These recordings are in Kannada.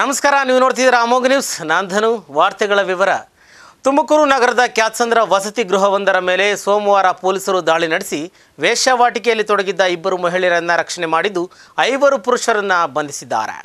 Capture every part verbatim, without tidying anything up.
ನಮಸ್ಕಾರ, ನೀವು ನೋಡ್ತಿದ್ದೀರಾ ಅಮೋಘ ನ್ಯೂಸ್. ನಾನು ಧನು. ವಾರ್ತೆಗಳ ವಿವರ. ತುಮಕೂರು ನಗರದ ಕ್ಯಾತ್ಸಂದ್ರ ವಸತಿ ಗೃಹವೊಂದರ ಮೇಲೆ ಸೋಮವಾರ ಪೊಲೀಸರು ದಾಳಿ ನಡೆಸಿ ವೇಶ್ಯಾವಾಟಿಕೆಯಲ್ಲಿ ತೊಡಗಿದ್ದ ಇಬ್ಬರು ಮಹಿಳೆಯರನ್ನು ರಕ್ಷಣೆ ಮಾಡಿದ್ದು ಐವರು ಪುರುಷರನ್ನು ಬಂಧಿಸಿದ್ದಾರೆ.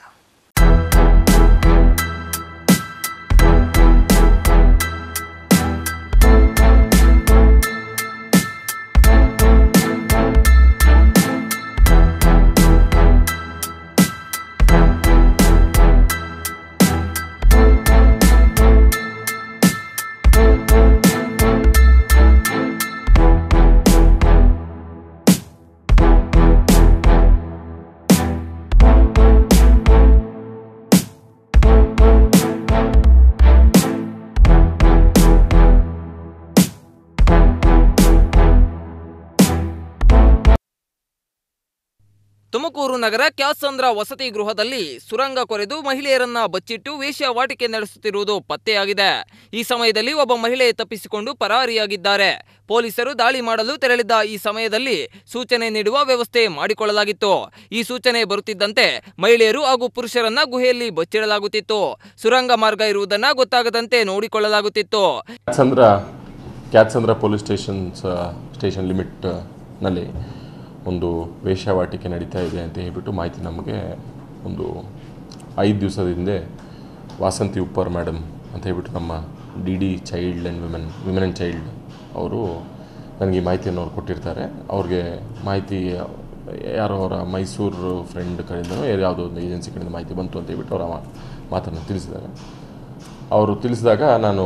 ತುಮಕೂರು ನಗರ ಕ್ಯಾತ್ಸಂದ್ರ ವಸತಿ ಗೃಹದಲ್ಲಿ ಸುರಂಗ ಕೊರೆದು ಮಹಿಳೆಯರನ್ನ ಬಚ್ಚಿಟ್ಟು ವೇಶ್ಯಾವಾಟಿಕೆ ನಡೆಸುತ್ತಿರುವುದು ಪತ್ತೆಯಾಗಿದೆ. ಈ ಸಮಯದಲ್ಲಿ ಒಬ್ಬ ಮಹಿಳೆ ತಪ್ಪಿಸಿಕೊಂಡು ಪರಾರಿಯಾಗಿದ್ದಾರೆ. ಪೊಲೀಸರು ದಾಳಿ ಮಾಡಲು ತೆರಳಿದ್ದ ಈ ಸಮಯದಲ್ಲಿ ಸೂಚನೆ ನೀಡುವ ವ್ಯವಸ್ಥೆ ಮಾಡಿಕೊಳ್ಳಲಾಗಿತ್ತು. ಈ ಸೂಚನೆ ಬರುತ್ತಿದ್ದಂತೆ ಮಹಿಳೆಯರು ಹಾಗೂ ಪುರುಷರನ್ನ ಗುಹೆಯಲ್ಲಿ ಬಚ್ಚಿಡಲಾಗುತ್ತಿತ್ತು. ಸುರಂಗ ಮಾರ್ಗ ಇರುವುದನ್ನ ಗೊತ್ತಾಗದಂತೆ ನೋಡಿಕೊಳ್ಳಲಾಗುತ್ತಿತ್ತು. ಕ್ಯಾತ್ಸಂದ್ರ ಕ್ಯಾತ್ಸಂದ್ರ ಪೊಲೀಸ್ ಸ್ಟೇಷನ್ ಸ್ಟೇಷನ್ ಲಿಮಿಟ್ ನಲ್ಲಿ ಒಂದು ವೇಶ್ಯಾವಾಟಿಕೆ ನಡೀತಾ ಇದೆ ಅಂತ ಹೇಳ್ಬಿಟ್ಟು ಮಾಹಿತಿ ನಮಗೆ ಒಂದು ಐದು ದಿವಸದ ಹಿಂದೆ ವಾಸಂತಿ ಉಪ್ಪರ್ ಮೇಡಮ್ ಅಂತ ಹೇಳ್ಬಿಟ್ಟು ನಮ್ಮ D D child and women women and child ಅವರು ನನಗೆ ಮಾಹಿತಿಯನ್ನು ಅವ್ರು ಕೊಟ್ಟಿರ್ತಾರೆ. ಅವ್ರಿಗೆ ಮಾಹಿತಿ ಯಾರೋ ಅವರ ಮೈಸೂರು ಫ್ರೆಂಡ್ ಕಡೆಯಿಂದನೋ ಯಾವುದೋ ಒಂದು ಏಜೆನ್ಸಿ ಕಡೆಯಿಂದ ಮಾಹಿತಿ ಬಂತು ಅಂತ ಹೇಳ್ಬಿಟ್ಟು ಅವರ ಮಾತನ್ನು ತಿಳಿಸಿದ್ದಾರೆ. ಅವರು ತಿಳಿಸಿದಾಗ ನಾನು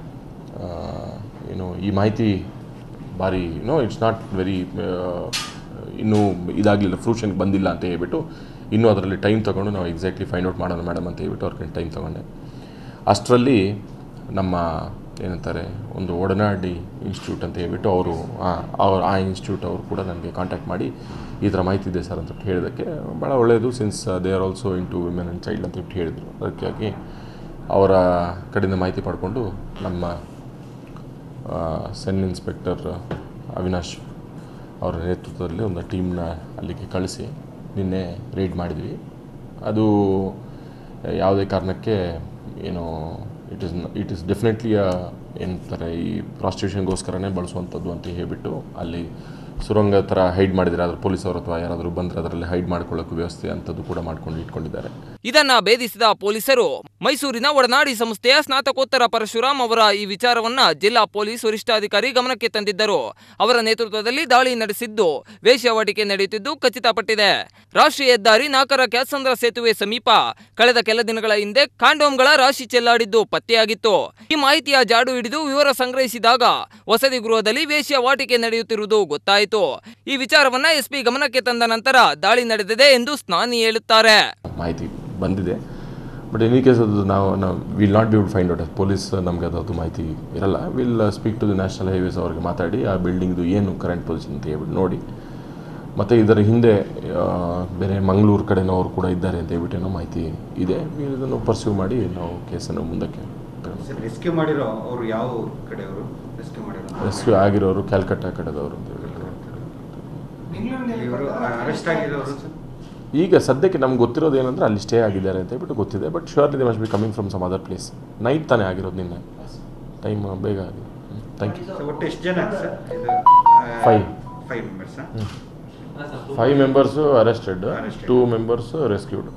ಏನು ಈ ಮಾಹಿತಿ ಭಾರಿ ನೋ ಇಟ್ಸ್ ನಾಟ್ ವೆರಿ ಇನ್ನೂ ಇದಾಗಲಿಲ್ಲ, ಫ್ರೂಷನ್ಗೆ ಬಂದಿಲ್ಲ ಅಂತ ಹೇಳ್ಬಿಟ್ಟು ಇನ್ನೂ ಅದರಲ್ಲಿ ಟೈಮ್ ತೊಗೊಂಡು ನಾವು ಎಕ್ಸಾಕ್ಟ್ಲಿ ಫೈಂಡ್ ಔಟ್ ಮಾಡೋಣ ಮೇಡಮ್ ಅಂತ ಹೇಳ್ಬಿಟ್ಟು ಅವ್ರ ಟೈಮ್ ತೊಗೊಂಡೆ. ಅಷ್ಟರಲ್ಲಿ ನಮ್ಮ ಏನಂತಾರೆ ಒಂದು ಒಡನಾಡಿ ಇನ್ಸ್ಟಿಟ್ಯೂಟ್ ಅಂತ ಹೇಳ್ಬಿಟ್ಟು ಅವರು ಅವ್ರು ಆ ಇನ್ಸ್ಟಿಟ್ಯೂಟ್ ಅವರು ಕೂಡ ನನಗೆ ಕಾಂಟ್ಯಾಕ್ಟ್ ಮಾಡಿ ಈ ಥರ ಮಾಹಿತಿ ಇದೆ ಸರ್ ಅಂತ ಹೇಳಿದ್ದಕ್ಕೆ ಭಾಳ ಒಳ್ಳೆಯದು, since they are also in to women and child ಅಂತ ಹೇಳ್ಬಿಟ್ಟು ಹೇಳಿದರು. ಅದಕ್ಕಾಗಿ ಅವರ ಕಡೆಯಿಂದ ಮಾಹಿತಿ ಪಡ್ಕೊಂಡು ನಮ್ಮ ಸೆನ್ ಇನ್ಸ್ಪೆಕ್ಟರ್ ಅವಿನಾಶ್ ಅವರ ನೇತೃತ್ವದಲ್ಲಿ ಒಂದು ಟೀಮ್ನ ಅಲ್ಲಿಗೆ ಕಳಿಸಿ ನಿನ್ನೆ ರೈಡ್ ಮಾಡಿದ್ವಿ. ಅದು ಯಾವುದೇ ಕಾರಣಕ್ಕೆ ಏನು it is it is definitely ಏನಂತಾರೆ ಈ ಪ್ರಾಸ್ಟಿಟ್ಯೂಷನ್ಗೋಸ್ಕರನೇ ಬಳಸುವಂಥದ್ದು ಅಂತ ಹೇಳ್ಬಿಟ್ಟು ಅಲ್ಲಿ ಸುರಂಗ ಥರ ಹೈಡ್ ಮಾಡಿದರೆ ಅದ್ರ ಪೊಲೀಸವರು ಅಥವಾ ಯಾರಾದರೂ ಬಂದರೆ ಅದರಲ್ಲಿ ಹೈಡ್ ಮಾಡ್ಕೊಳ್ಳೋಕೆ ವ್ಯವಸ್ಥೆ ಅಂಥದ್ದು ಕೂಡ ಮಾಡ್ಕೊಂಡು ಇಟ್ಕೊಂಡಿದ್ದಾರೆ. ಇದನ್ನ ಭೇದಿಸಿದ ಪೊಲೀಸರು ಮೈಸೂರಿನ ಒಡನಾಡಿ ಸಂಸ್ಥೆಯ ಸ್ನಾತಕೋತ್ತರ ಪರಶುರಾಮ್ ಅವರ ಈ ವಿಚಾರವನ್ನ ಜಿಲ್ಲಾ ಪೊಲೀಸ್ ವರಿಷ್ಠಾಧಿಕಾರಿ ಗಮನಕ್ಕೆ ತಂದಿದ್ದರು. ಅವರ ನೇತೃತ್ವದಲ್ಲಿ ದಾಳಿ ನಡೆಸಿದ್ದು ವೇಶ್ಯಾವಾಟಿಕೆ ನಡೆಯುತ್ತಿದ್ದು ಖಚಿತಪಟ್ಟಿದೆ. ರಾಷ್ಟ್ರೀಯ ಹೆದ್ದಾರಿ ನಾಲ್ಕರ ಕ್ಯಾತ್ಸಂದ್ರ ಸೇತುವೆ ಸಮೀಪ ಕಳೆದ ಕೆಲ ದಿನಗಳ ಹಿಂದೆ ಕಾಂಡೋಮ್ಗಳ ರಾಶಿ ಚೆಲ್ಲಾಡಿದ್ದು ಪತ್ತೆಯಾಗಿತ್ತು. ಈ ಮಾಹಿತಿಯ ಜಾಡು ಹಿಡಿದು ವಿವರ ಸಂಗ್ರಹಿಸಿದಾಗ ವಸತಿ ಗೃಹದಲ್ಲಿ ವೇಶ್ಯಾವಾಟಿಕೆ ನಡೆಯುತ್ತಿರುವುದು ಗೊತ್ತಾಯಿತು. ಈ ವಿಚಾರವನ್ನ ಎಸ್ಪಿ ಗಮನಕ್ಕೆ ತಂದ ನಂತರ ದಾಳಿ ನಡೆದಿದೆ ಎಂದು ಸ್ನಾನಿ ಹೇಳುತ್ತಾರೆ. ಮಾಹಿತಿ ಬಂದಿದೆ, ಬಟ್ ಎನಿ ಕೇಸ್ ಅದು ನಾವು ನಾವು will not be would find out. Police ನಮಗೆ ಅದರದ್ದು ಮಾಹಿತಿ ಇರಲ್ಲ. Will speak to the national highways ಅವ್ರಿಗೆ ಮಾತಾಡಿ ಆ ಬಿಲ್ಡಿಂಗ್ದು ಏನು ಕರೆಂಟ್ ಪೊಸಿಷನ್ ಅಂತ ಹೇಳ್ಬಿಟ್ಟು ನೋಡಿ, ಮತ್ತು ಇದರ ಹಿಂದೆ ಬೇರೆ ಮಂಗಳೂರು ಕಡೆನವರು ಕೂಡ ಇದ್ದಾರೆ ಅಂತ ಹೇಳ್ಬಿಟ್ಟು ಏನೋ ಮಾಹಿತಿ ಇದೆ. ಇದನ್ನು ಪರ್ಸ್ಯೂ ಮಾಡಿ ನಾವು ಕೇಸನ್ನು ಮುಂದಕ್ಕೆ ರೆಸ್ಕ್ಯೂ ಮಾಡಿರೋ ಅವರು ಯಾವ ಕಡೆಯವರು ರೆಸ್ಕ್ಯೂ ಮಾಡಿರೋ ರೆಸ್ಕ್ಯೂ ಆಗಿರೋರು ಕ್ಯಾಲ್ಕಟ್ಟಾ ಕಡೆದವರು ಅಂತ ಹೇಳ್ಬಿಟ್ಟು ಅರೆಸ್ಟ್ ಆಗಿರೋರು ಈಗ ಸದ್ಯಕ್ಕೆ ನಮ್ಗೆ ಗೊತ್ತಿರೋದು ಏನಂದ್ರೆ ಅಲ್ಲಿ ಸ್ಟೇ ಆಗಿದ್ದಾರೆ ಅಂತ ಹೇಳ್ಬಿಟ್ಟು ಗೊತ್ತಿದೆ. But surely they must be coming from some other place. Night ತಾನೇ ಆಗಿರೋದು, ನಿನ್ನೆ ಟೈಮ್ ಬೇಗ ಆಗಿದೆ. Thank you. ಒಟ್ಟು ಎಷ್ಟು ಜನ sir? Five five members five members arrested, two members rescued.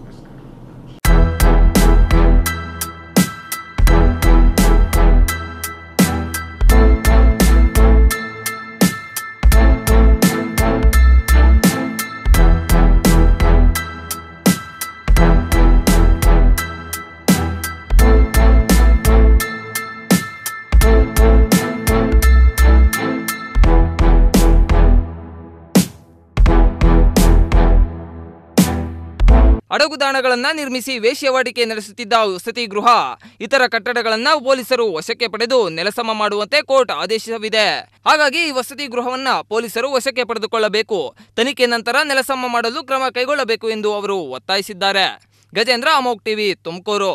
ಅಡಗುದಾಣಗಳನ್ನ ನಿರ್ಮಿಸಿ ವೇಶ್ಯಾವಾಟಿಕೆ ನಡೆಸುತ್ತಿದ್ದ ವಸತಿ ಗೃಹ ಇತರ ಕಟ್ಟಡಗಳನ್ನ ಪೊಲೀಸರು ವಶಕ್ಕೆ ಪಡೆದು ನೆಲಸಮ ಮಾಡುವಂತೆ ಕೋರ್ಟ್ ಆದೇಶವಿದೆ. ಹಾಗಾಗಿ ಈ ವಸತಿ ಗೃಹವನ್ನ ಪೊಲೀಸರು ವಶಕ್ಕೆ ಪಡೆದುಕೊಳ್ಳಬೇಕು, ತನಿಖೆ ನಂತರ ನೆಲಸಮ ಮಾಡಲು ಕ್ರಮ ಕೈಗೊಳ್ಳಬೇಕು ಎಂದು ಅವರು ಒತ್ತಾಯಿಸಿದ್ದಾರೆ. ಗಜೇಂದ್ರ, ಅಮೋಘ್ ಟಿವಿ, ತುಮಕೂರು.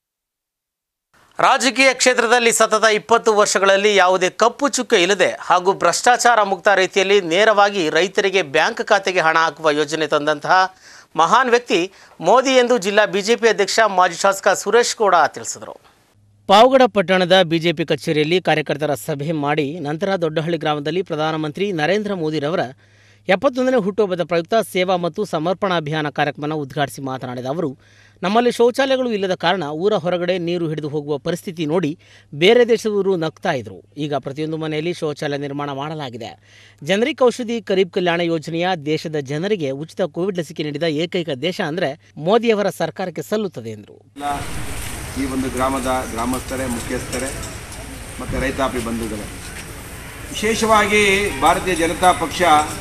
ರಾಜಕೀಯ ಕ್ಷೇತ್ರದಲ್ಲಿ ಸತತ ಇಪ್ಪತ್ತು ವರ್ಷಗಳಲ್ಲಿ ಯಾವುದೇ ಕಪ್ಪು ಚುಕ್ಕೆ ಇಲ್ಲದೆ ಹಾಗೂ ಭ್ರಷ್ಟಾಚಾರ ಮುಕ್ತ ರೀತಿಯಲ್ಲಿ ನೇರವಾಗಿ ರೈತರಿಗೆ ಬ್ಯಾಂಕ್ ಖಾತೆಗೆ ಹಣ ಹಾಕುವ ಯೋಜನೆ ತಂದಂತಹ ಮಹಾನ್ ವ್ಯಕ್ತಿ ಮೋದಿ ಎಂದು ಜಿಲ್ಲಾ ಬಿಜೆಪಿ ಅಧ್ಯಕ್ಷ ಮಾಜಿ ಶಾಸಕ ಸುರೇಶ್ ಗೌಡ ತಿಳಿಸಿದರು. ಪಾವಗಡ ಪಟ್ಟಣದ ಬಿಜೆಪಿ ಕಚೇರಿಯಲ್ಲಿ ಕಾರ್ಯಕರ್ತರ ಸಭೆ ಮಾಡಿ ನಂತರ ದೊಡ್ಡಹಳ್ಳಿ ಗ್ರಾಮದಲ್ಲಿ ಪ್ರಧಾನಮಂತ್ರಿ ನರೇಂದ್ರ ಮೋದಿರವರ ಎಪ್ಪತ್ತೊಂದನೇ ಹುಟ್ಟುಹಬ್ಬದ ಪ್ರಯುಕ್ತ ಸೇವಾ ಮತ್ತು ಸಮರ್ಪಣಾ ಅಭಿಯಾನ ಕಾರ್ಯಕ್ರಮ ಉದ್ಘಾಟಿಸಿ ಮಾತನಾಡಿದ ಅವರು, ನಮ್ಮಲ್ಲಿ ಶೌಚಾಲಯಗಳು ಇಲ್ಲದ ಕಾರಣ ಊರ ಹೊರಗಡೆ ನೀರು ಹಿಡಿದು ಹೋಗುವ ಪರಿಸ್ಥಿತಿ ನೋಡಿ ಬೇರೆ ದೇಶದವರು ನಗ್ತಾ ಇದ್ರು. ಈಗ ಪ್ರತಿಯೊಂದು ಮನೆಯಲ್ಲಿ ಶೌಚಾಲಯ ನಿರ್ಮಾಣ ಮಾಡಲಾಗಿದೆ. ಜನರಿಕ್ ಔಷಧಿ ಗರೀಬ್ ಕಲ್ಯಾಣ ಯೋಜನೆಯ ದೇಶದ ಜನರಿಗೆ ಉಚಿತ ಕೋವಿಡ್ ಲಸಿಕೆ ನೀಡಿದ ಏಕೈಕ ದೇಶ ಅಂದರೆ ಮೋದಿಯವರ ಸರ್ಕಾರಕ್ಕೆ ಸಲ್ಲುತ್ತದೆ ಎಂದರು. ಈ ಒಂದು ಗ್ರಾಮದ ಗ್ರಾಮಸ್ಥರೇ, ಮುಖ್ಯಸ್ಥರೇ ಮತ್ತು ರೈತಾಪಿ ಬಂಧುಗಳೇ, ವಿಶೇಷವಾಗಿ ಭಾರತೀಯ ಜನತಾ ಪಕ್ಷ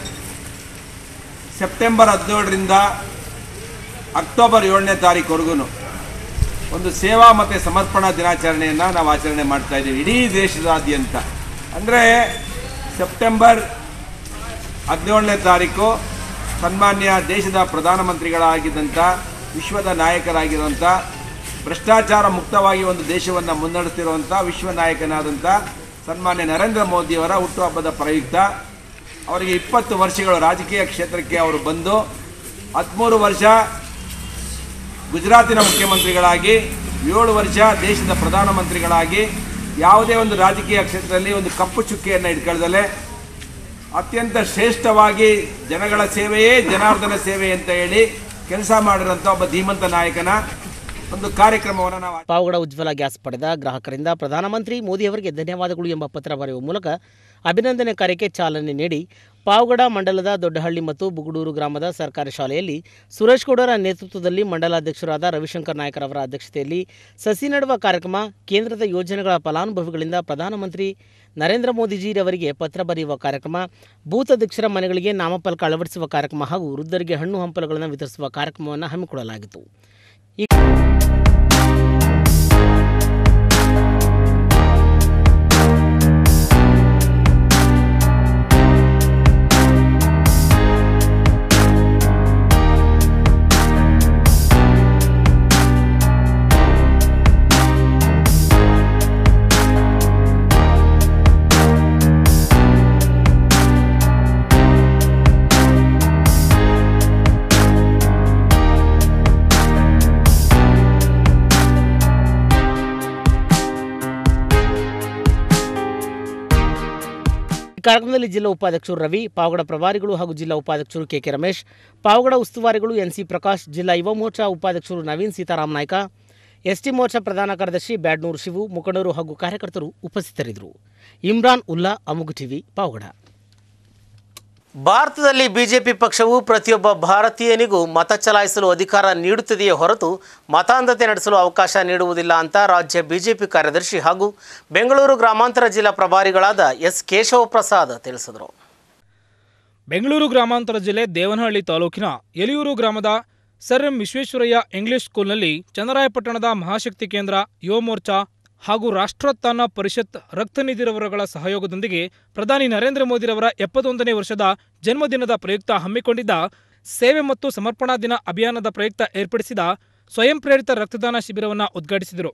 ಸೆಪ್ಟೆಂಬರ್ ಹದಿನೇಳರಿಂದ ಅಕ್ಟೋಬರ್ ಏಳನೇ ತಾರೀಕುವರೆಗೂ ಒಂದು ಸೇವಾ ಮತ್ತು ಸಮರ್ಪಣಾ ದಿನಾಚರಣೆಯನ್ನು ನಾವು ಆಚರಣೆ ಮಾಡ್ತಾ ಇದ್ದೀವಿ ಇಡೀ ದೇಶದಾದ್ಯಂತ. ಅಂದರೆ ಸೆಪ್ಟೆಂಬರ್ ಹದಿನೇಳನೇ ತಾರೀಕು ಸನ್ಮಾನ್ಯ ದೇಶದ ಪ್ರಧಾನಮಂತ್ರಿಗಳಾಗಿದ್ದಂಥ, ವಿಶ್ವದ ನಾಯಕರಾಗಿರುವಂಥ, ಭ್ರಷ್ಟಾಚಾರ ಮುಕ್ತವಾಗಿ ಒಂದು ದೇಶವನ್ನು ಮುನ್ನಡೆಸ್ತಿರುವಂಥ ವಿಶ್ವ ನಾಯಕನಾದಂಥ ಸನ್ಮಾನ್ಯ ನರೇಂದ್ರ ಮೋದಿಯವರ ಹುಟ್ಟುಹಬ್ಬದ ಪ್ರಯುಕ್ತ ಅವರಿಗೆ ಇಪ್ಪತ್ತು ವರ್ಷಗಳು ರಾಜಕೀಯ ಕ್ಷೇತ್ರಕ್ಕೆ ಅವರು ಬಂದು ಹದಿಮೂರು ವರ್ಷ ಗುಜರಾತಿನ ಮುಖ್ಯಮಂತ್ರಿಗಳಾಗಿ, ಏಳು ವರ್ಷ ದೇಶದ ಪ್ರಧಾನಮಂತ್ರಿಗಳಾಗಿ ಯಾವುದೇ ಒಂದು ರಾಜಕೀಯ ಕ್ಷೇತ್ರದಲ್ಲಿ ಒಂದು ಕಪ್ಪು ಚುಕ್ಕೆಯನ್ನು ಇಟ್ಕೊಳ್ಳದಲ್ಲೇ ಅತ್ಯಂತ ಶ್ರೇಷ್ಠವಾಗಿ ಜನಗಳ ಸೇವೆಯೇ ಜನಾರ್ದನ ಸೇವೆ ಅಂತ ಹೇಳಿ ಕೆಲಸ ಮಾಡಿರೋಂಥ ಒಬ್ಬ ಧೀಮಂತ ನಾಯಕನ ಒಂದು ಕಾರ್ಯಕ್ರಮವನ್ನು ನಾವು ಪಾವಗಡ ಉಜ್ವಲ ಗ್ಯಾಸ್ ಪಡೆದ ಗ್ರಾಹಕರಿಂದ ಪ್ರಧಾನಮಂತ್ರಿ ಮೋದಿಯವರಿಗೆ ಧನ್ಯವಾದಗಳು ಎಂಬ ಪತ್ರ ಬರೆಯುವ ಮೂಲಕ ಅಭಿನಂದನೆ ಕಾರ್ಯಕ್ಕೆ ಚಾಲನೆ ನೀಡಿ ಪಾವಗಡ ಮಂಡಲದ ದೊಡ್ಡಹಳ್ಳಿ ಮತ್ತು ಬುಗುಡೂರು ಗ್ರಾಮದ ಸರ್ಕಾರಿ ಶಾಲೆಯಲ್ಲಿ ಸುರೇಶ್ ಗೌಡರ ನೇತೃತ್ವದಲ್ಲಿ ಮಂಡಲಾಧ್ಯಕ್ಷರಾದ ರವಿಶಂಕರ್ ನಾಯ್ಕರವರ ಅಧ್ಯಕ್ಷತೆಯಲ್ಲಿ ಸಸಿ ನೆಡುವ ಕಾರ್ಯಕ್ರಮ, ಕೇಂದ್ರದ ಯೋಜನೆಗಳ ಫಲಾನುಭವಿಗಳಿಂದ ಪ್ರಧಾನಮಂತ್ರಿ ನರೇಂದ್ರ ಮೋದಿಜಿಯವರಿಗೆ ಪತ್ರ ಬರೆಯುವ ಕಾರ್ಯಕ್ರಮ, ಬೂತ್ ಅಧ್ಯಕ್ಷರ ಮನೆಗಳಿಗೆ ನಾಮಫಲಕ ಅಳವಡಿಸುವ ಕಾರ್ಯಕ್ರಮ ಹಾಗೂ ವೃದ್ಧರಿಗೆ ಹಣ್ಣು ಹಂಪಲುಗಳನ್ನು ವಿತರಿಸುವ ಕಾರ್ಯಕ್ರಮವನ್ನು ಹಮ್ಮಿಕೊಳ್ಳಲಾಗಿತ್ತು. ಈ ಕಾರ್ಯಕ್ರಮದಲ್ಲಿ ಜಿಲ್ಲಾ ಉಪಾಧ್ಯಕ್ಷರು ರವಿ, ಪಾವಗಡ ಪ್ರಭಾರಿಗಳು ಹಾಗೂ ಜಿಲ್ಲಾ ಉಪಾಧ್ಯಕ್ಷರು ಕೆಕೆ ರಮೇಶ್, ಪಾವಗಡ ಉಸ್ತುವಾರಿಗಳು ಎನ್ಸಿ ಪ್ರಕಾಶ್, ಜಿಲ್ಲಾ ಯುವ ಮೋರ್ಚಾ ಉಪಾಧ್ಯಕ್ಷರು ನವೀನ್ ಸೀತಾರಾಮ್ ನಾಯ್ಕ, ಎಸ್ಟಿ ಮೋರ್ಚಾ ಪ್ರಧಾನ ಕಾರ್ಯದರ್ಶಿ ಬ್ಯಾಡ್ನೂರು ಶಿವು, ಮುಖಂಡರು ಹಾಗೂ ಕಾರ್ಯಕರ್ತರು ಉಪಸ್ಥಿತರಿದ್ದರು. ಇಮ್ರಾನ್ ಉಲ್ಲಾ, ಅಮುಗು ಟಿವಿ, ಪಾವಗಡ. ಭಾರತದಲ್ಲಿ ಬಿಜೆಪಿ ಪಕ್ಷವು ಪ್ರತಿಯೊಬ್ಬ ಭಾರತೀಯನಿಗೂ ಮತ ಚಲಾಯಿಸಲು ಅಧಿಕಾರ ನೀಡುತ್ತದೆಯೇ ಹೊರತು ಮತಾಂಧತೆ ನಡೆಸಲು ಅವಕಾಶ ನೀಡುವುದಿಲ್ಲ ಅಂತ ರಾಜ್ಯ ಬಿಜೆಪಿ ಕಾರ್ಯದರ್ಶಿ ಹಾಗೂ ಬೆಂಗಳೂರು ಗ್ರಾಮಾಂತರ ಜಿಲ್ಲಾ ಪ್ರಭಾರಿಗಳಾದ ಎಸ್ ಕೇಶವ ಪ್ರಸಾದ್ ತಿಳಿಸಿದರು. ಬೆಂಗಳೂರು ಗ್ರಾಮಾಂತರ ಜಿಲ್ಲೆ ದೇವನಹಳ್ಳಿ ತಾಲೂಕಿನ ಎಲಿಯೂರು ಗ್ರಾಮದ ಸರ್ ಎಂ ವಿಶ್ವೇಶ್ವರಯ್ಯ ಇಂಗ್ಲಿಷ್ ಸ್ಕೂಲ್ನಲ್ಲಿ ಚನ್ನರಾಯಪಟ್ಟಣದ ಮಹಾಶಕ್ತಿ ಕೇಂದ್ರ, ಯುವ ಮೋರ್ಚಾ ಹಾಗೂ ರಾಷ್ಟ್ರೋತ್ಥಾನ ಪರಿಷತ್ ರಕ್ತನಿಧಿರವರುಗಳ ಸಹಯೋಗದೊಂದಿಗೆ ಪ್ರಧಾನಿ ನರೇಂದ್ರ ಮೋದಿರವರ ಎಪ್ಪತ್ತೊಂದನೇ ವರ್ಷದ ಜನ್ಮದಿನದ ಪ್ರಯುಕ್ತ ಹಮ್ಮಿಕೊಂಡಿದ್ದ ಸೇವೆ ಮತ್ತು ಸಮರ್ಪಣಾ ದಿನ ಅಭಿಯಾನದ ಪ್ರಯುಕ್ತ ಏರ್ಪಡಿಸಿದ ಸ್ವಯಂ ಪ್ರೇರಿತ ರಕ್ತದಾನ ಶಿಬಿರವನ್ನು ಉದ್ಘಾಟಿಸಿದರು.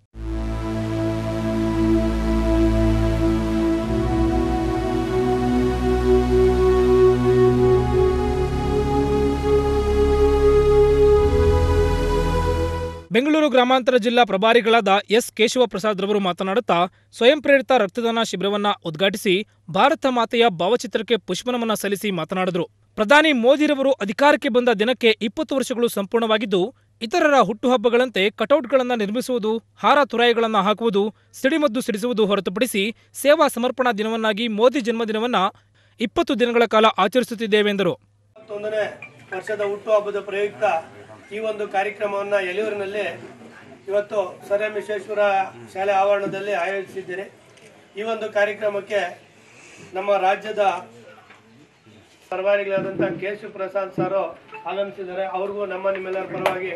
ಬೆಂಗಳೂರು ಗ್ರಾಮಾಂತರ ಜಿಲ್ಲಾ ಪ್ರಭಾರಿಗಳಾದ ಎಸ್ ಕೇಶವ ಪ್ರಸಾದ್ ರವರು ಮಾತನಾಡುತ್ತಾ ಸ್ವಯಂ ಪ್ರೇರಿತ ರಕ್ತದಾನ ಶಿಬಿರವನ್ನು ಉದ್ಘಾಟಿಸಿ ಭಾರತ ಮಾತೆಯ ಭಾವಚಿತ್ರಕ್ಕೆ ಪುಷ್ಪನಮನ ಸಲ್ಲಿಸಿ ಮಾತನಾಡಿದರು. ಪ್ರಧಾನಿ ಮೋದಿರವರು ಅಧಿಕಾರಕ್ಕೆ ಬಂದ ದಿನಕ್ಕೆ ಇಪ್ಪತ್ತು ವರ್ಷಗಳು ಸಂಪೂರ್ಣವಾಗಿದ್ದು, ಇತರರ ಹುಟ್ಟುಹಬ್ಬಗಳಂತೆ ಕಟೌಟ್ಗಳನ್ನು ನಿರ್ಮಿಸುವುದು, ಹಾರ ತುರಾಯಿಗಳನ್ನು ಹಾಕುವುದು, ಸಿಡಿಮದ್ದು ಸಿಡಿಸುವುದು ಹೊರತುಪಡಿಸಿ ಸೇವಾ ಸಮರ್ಪಣಾ ದಿನವನ್ನಾಗಿ ಮೋದಿ ಜನ್ಮದಿನವನ್ನು ಇಪ್ಪತ್ತು ದಿನಗಳ ಕಾಲ ಆಚರಿಸುತ್ತಿದ್ದೇವೆ ಎಂದರು. ಇಪ್ಪತ್ತೊಂದನೇ ವರ್ಷದ ಹುಟ್ಟುಹಬ್ಬದ ಪ್ರಯುಕ್ತ ಈ ಒಂದು ಕಾರ್ಯಕ್ರಮವನ್ನು ಎಲಿಯೂರಿನಲ್ಲಿ ಇವತ್ತು ಸರ್ ಎಂ ವಿಶ್ವೇಶ್ವರ ಶಾಲೆ ಆವರಣದಲ್ಲಿ ಆಯೋಜಿಸಿದ್ದೇನೆ. ಈ ಒಂದು ಕಾರ್ಯಕ್ರಮಕ್ಕೆ ನಮ್ಮ ರಾಜ್ಯದ ಪ್ರಭಾರಿಗಳಾದಂಥ ಕೇಶವ ಪ್ರಸಾದ್ ಸರ್ ಆಗಮಿಸಿದ್ದಾರೆ. ಅವ್ರಿಗೂ ನಮ್ಮ ನಿಮ್ಮೆಲ್ಲರ ಪರವಾಗಿ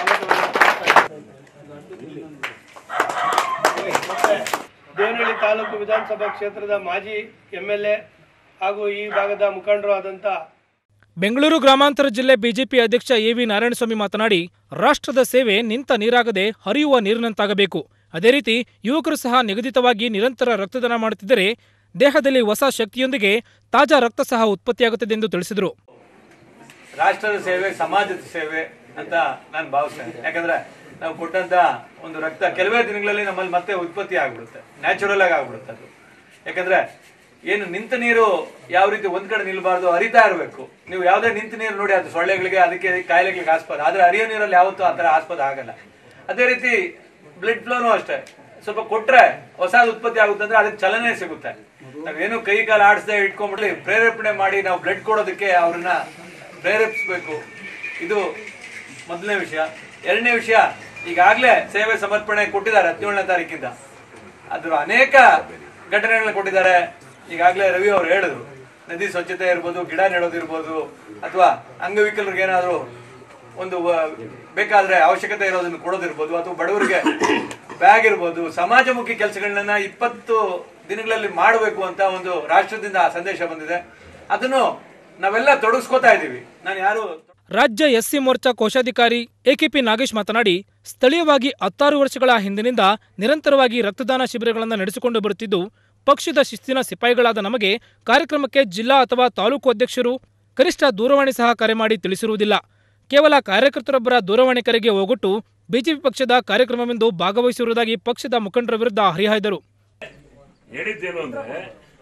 ಮತ್ತೆ ದೇವನಹಳ್ಳಿ ತಾಲೂಕು ವಿಧಾನಸಭಾ ಕ್ಷೇತ್ರದ ಮಾಜಿ ಎಂ ಎಲ್ ಎ ಹಾಗೂ ಈ ಭಾಗದ ಮುಖಂಡರು ಆದಂಥ ಬೆಂಗಳೂರು ಗ್ರಾಮಾಂತರ ಜಿಲ್ಲೆ ಬಿಜೆಪಿ ಅಧ್ಯಕ್ಷ ಎ ವಿ ನಾರಾಯಣಸ್ವಾಮಿ ಮಾತನಾಡಿ, ರಾಷ್ಟ್ರದ ಸೇವೆ ನಿಂತ ನೀರಾಗದೆ ಹರಿಯುವ ನೀರಿನಂತಾಗಬೇಕು. ಅದೇ ರೀತಿ ಯುವಕರು ಸಹ ನಿಗದಿತವಾಗಿ ನಿರಂತರ ರಕ್ತದಾನ ಮಾಡುತ್ತಿದ್ದರೆ ದೇಹದಲ್ಲಿ ಹೊಸ ಶಕ್ತಿಯೊಂದಿಗೆ ತಾಜಾ ರಕ್ತ ಸಹ ಉತ್ಪತ್ತಿಯಾಗುತ್ತದೆ ಎಂದು ತಿಳಿಸಿದರು. ರಾಷ್ಟ್ರದ ಸೇವೆ, ಸಮಾಜದ ಸೇವೆ ಅಂತ ನಾನು ಭಾವಿಸ್ತೇನೆ. ಯಾಕಂದ್ರೆ ನಾವು ಕೊಟ್ಟಂತ ಒಂದು ರಕ್ತ ಕೆಲವೇ ದಿನಗಳಲ್ಲಿ ನಮ್ಮಲ್ಲಿ ಮತ್ತೆ ಉತ್ಪತ್ತಿ ಆಗ್ಬಿಡುತ್ತೆ, ನ್ಯಾಚುರಲ್ ಆಗಿ ಆಗ್ಬಿಡುತ್ತೆ ಅದು. ಯಾಕಂದ್ರೆ ಏನು ನಿಂತ ನೀರು ಯಾವ ರೀತಿ ಒಂದ್ ಕಡೆ ನಿಲ್ಬಾರ್ದು, ಹರಿತಾ ಇರಬೇಕು. ನೀವು ಯಾವುದೇ ನಿಂತ ನೀರು ನೋಡಿ ಅದು ಸೊಳ್ಳೆಗಳಿಗೆ, ಅದಕ್ಕೆ ಕಾಯಿಲೆಗಳಿಗೆ ಆಸ್ಪದ. ಆದ್ರೆ ಹರಿಯೋ ನೀರಲ್ಲಿ ಯಾವತ್ತೂ ಆ ತರ ಆಸ್ಪದ ಆಗಲ್ಲ. ಅದೇ ರೀತಿ ಬ್ಲಡ್ ಫ್ಲೋನು ಅಷ್ಟೇ, ಸ್ವಲ್ಪ ಕೊಟ್ರೆ ಹೊಸದು ಉತ್ಪತ್ತಿ ಆಗುತ್ತೆ ಅಂದ್ರೆ ಅದಕ್ಕೆ ಚಲನೆ ಸಿಗುತ್ತೆ. ನಾವೇನು ಕೈ ಕಾಲು ಆಡಿಸದೆ ಇಟ್ಕೊಂಡ್ಬಿಡ್ಲಿ, ಪ್ರೇರೇಪಣೆ ಮಾಡಿ ನಾವು ಬ್ಲಡ್ ಕೊಡೋದಕ್ಕೆ ಅವ್ರನ್ನ ಪ್ರೇರೇಪಿಸ್ಬೇಕು. ಇದು ಮೊದಲನೇ ವಿಷಯ. ಎರಡನೇ ವಿಷಯ, ಈಗಾಗಲೇ ಸೇವೆ ಸಮರ್ಪಣೆ ಕೊಟ್ಟಿದ್ದಾರೆ ಹದಿನೇಳನೇ ತಾರೀಕಿಂದ. ಅದ್ರ ಅನೇಕ ಘಟನೆಗಳನ್ನ ಕೊಟ್ಟಿದ್ದಾರೆ. ಈಗಾಗಲೇ ರವಿ ಅವರು ಹೇಳಿದ್ರು, ನದಿ ಸ್ವಚ್ಛತೆ ಇರ್ಬೋದು, ಗಿಡ ನೆಡೋದಿರ್ಬೋದು, ಅಥವಾ ಅಂಗವಿಕಲರಿಗೆ ಏನಾದ್ರು ಒಂದು ಬೇಕಾದ್ರೆ ಅವಶ್ಯಕತೆ ಇರೋದನ್ನು ಕೊಡೋದಿರ್ಬೋದು, ಅಥವಾ ಬಡವರಿಗೆ ಬ್ಯಾಗ್ ಇರ್ಬೋದು, ಸಮಾಜಮುಖಿ ಕೆಲಸಗಳನ್ನ ಇಪ್ಪತ್ತು ದಿನಗಳಲ್ಲಿ ಮಾಡಬೇಕು ಅಂತ ಒಂದು ರಾಷ್ಟ್ರದಿಂದ ಸಂದೇಶ ಬಂದಿದೆ. ಅದನ್ನು ನಾವೆಲ್ಲ ತೊಡಗಿಸ್ಕೋತಾ ಇದ್ದೀವಿ. ನಾನು ಯಾರು ರಾಜ್ಯ ಎಸ್ಸಿ ಮೋರ್ಚಾ ಕೋಶಾಧಿಕಾರಿ ಎಕೆಪಿ ನಾಗೇಶ್ ಮಾತನಾಡಿ, ಸ್ಥಳೀಯವಾಗಿ ಹತ್ತಾರು ವರ್ಷಗಳ ಹಿಂದಿನಿಂದ ನಿರಂತರವಾಗಿ ರಕ್ತದಾನ ಶಿಬಿರಗಳನ್ನು ನಡೆಸಿಕೊಂಡು ಬರುತ್ತಿದ್ದು, ಪಕ್ಷದ ಶಿಸ್ತಿನ ಸಿಪಾಯಿಗಳಾದ ನಮಗೆ ಕಾರ್ಯಕ್ರಮಕ್ಕೆ ಜಿಲ್ಲಾ ಅಥವಾ ತಾಲೂಕು ಅಧ್ಯಕ್ಷರು ಕನಿಷ್ಠ ದೂರವಾಣಿ ಸಹ ಕರೆ ಮಾಡಿ ತಿಳಿಸಿರುವುದಿಲ್ಲ. ಕೇವಲ ಕಾರ್ಯಕರ್ತರೊಬ್ಬರ ದೂರವಾಣಿ ಕರೆಗೆ ಹೋಗೊಟ್ಟು ಬಿಜೆಪಿ ಪಕ್ಷದ ಕಾರ್ಯಕ್ರಮವೆಂದು ಭಾಗವಹಿಸಿರುವುದಾಗಿ ಪಕ್ಷದ ಮುಖಂಡರ ವಿರುದ್ಧ ಹರಿಹಾಯ್ದರು. ಹೇಳಿದ್ದೇನು ಅಂದ್ರೆ,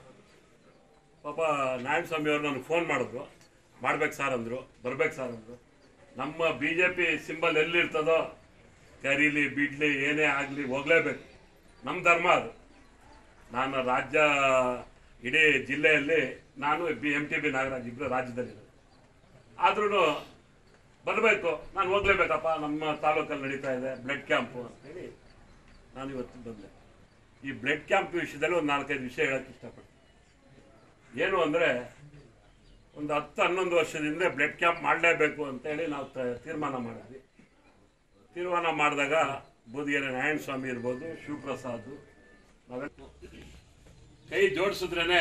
ಪಾಪ ನಾರಾಯಣ ಸ್ವಾಮಿ ಅವರು ನನಗೆ ಫೋನ್ ಮಾಡಿದ್ರು, ಮಾಡ್ಬೇಕು ಸರ್ ಅಂದ್ರು, ಬರ್ಬೇಕು ಸರ್ ಅಂದ್ರು. ನಮ್ಮ ಬಿ ಜೆ ಪಿ ಸಿಂಬಲ್ ಎಲ್ಲಿರ್ತದೋ, ಕರೀಲಿ ಬಿಡ್ಲಿ ಏನೇ ಆಗಲಿ ಹೋಗ್ಲೇಬೇಕು, ನಮ್ಮ ಧರ್ಮ ಅದು. ನಾನು ರಾಜ್ಯ ಇಡೀ ಜಿಲ್ಲೆಯಲ್ಲಿ ನಾನು B M T B Nagaraj ಇಬ್ಬರು ರಾಜ್ಯದಲ್ಲಿರೋದು. ಆದ್ರೂ ಬರಬೇಕು, ನಾನು ಹೋಗ್ಲೇಬೇಕಪ್ಪ, ನಮ್ಮ ತಾಲೂಕಲ್ಲಿ ನಡೀತಾ ಇದೆ ಬ್ಲಡ್ ಕ್ಯಾಂಪು ಅಂತೇಳಿ ನಾನು ಇವತ್ತು ಬಂದೆ. ಈ ಬ್ಲಡ್ ಕ್ಯಾಂಪ್ ವಿಷಯದಲ್ಲಿ ಒಂದು ನಾಲ್ಕೈದು ವಿಷಯ ಹೇಳಕ್ಕೆ ಇಷ್ಟಪಡ್ತೀನಿ. ಏನು ಅಂದರೆ, ಒಂದು ಹತ್ತು ಹನ್ನೊಂದು ವರ್ಷದಿಂದ ಬ್ಲಡ್ ಕ್ಯಾಂಪ್ ಮಾಡಲೇಬೇಕು ಅಂತೇಳಿ ನಾವು ತೀರ್ಮಾನ ಮಾಡಿದ್ವಿ. ತೀರ್ಮಾನ ಮಾಡಿದಾಗ ಬೂದಿಗೆರೆ ನಾರಾಯಣ ಸ್ವಾಮಿ ಇರ್ಬೋದು, ಶಿವಪ್ರಸಾದ್, ನಾವೆಲ್ಲ ಕೈ ಜೋಡಿಸಿದ್ರೇ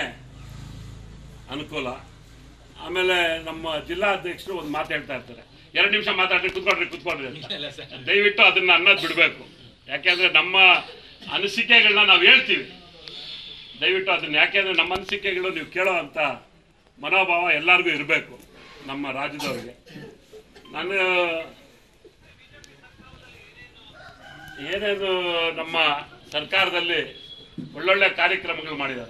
ಅನುಕೂಲ. ಆಮೇಲೆ ನಮ್ಮ ಜಿಲ್ಲಾಧ್ಯಕ್ಷರು ಒಂದು ಮಾತು ಹೇಳ್ತಾ ಇರ್ತಾರೆ, ಎರಡು ನಿಮಿಷ ಮಾತಾಡ್ರಿ, ಕುತ್ಕೊಳ್ರಿ ಕುತ್ಕೊಳ್ರಿ ಅಂತ. ದಯವಿಟ್ಟು ಅದನ್ನ ಅನ್ನೋದು ಬಿಡಬೇಕು. ಯಾಕೆಂದ್ರೆ ನಮ್ಮ ಅನಿಸಿಕೆಗಳನ್ನ ನಾವು ಹೇಳ್ತೀವಿ, ದಯವಿಟ್ಟು ಅದನ್ನ, ಯಾಕೆಂದ್ರೆ ನಮ್ಮ ಅನಿಸಿಕೆಗಳು ನೀವು ಕೇಳೋ ಅಂತ ಮನೋಭಾವ ಎಲ್ಲರಿಗೂ ಇರಬೇಕು ನಮ್ಮ ರಾಜ್ಯದವ್ರಿಗೆ. ನಾನು ಏನೇನು ನಮ್ಮ ಸರ್ಕಾರದಲ್ಲಿ ಒಳ್ಳೊಳ್ಳೆ ಕಾರ್ಯಕ್ರಮಗಳು ಮಾಡಿದ್ದಾರೆ.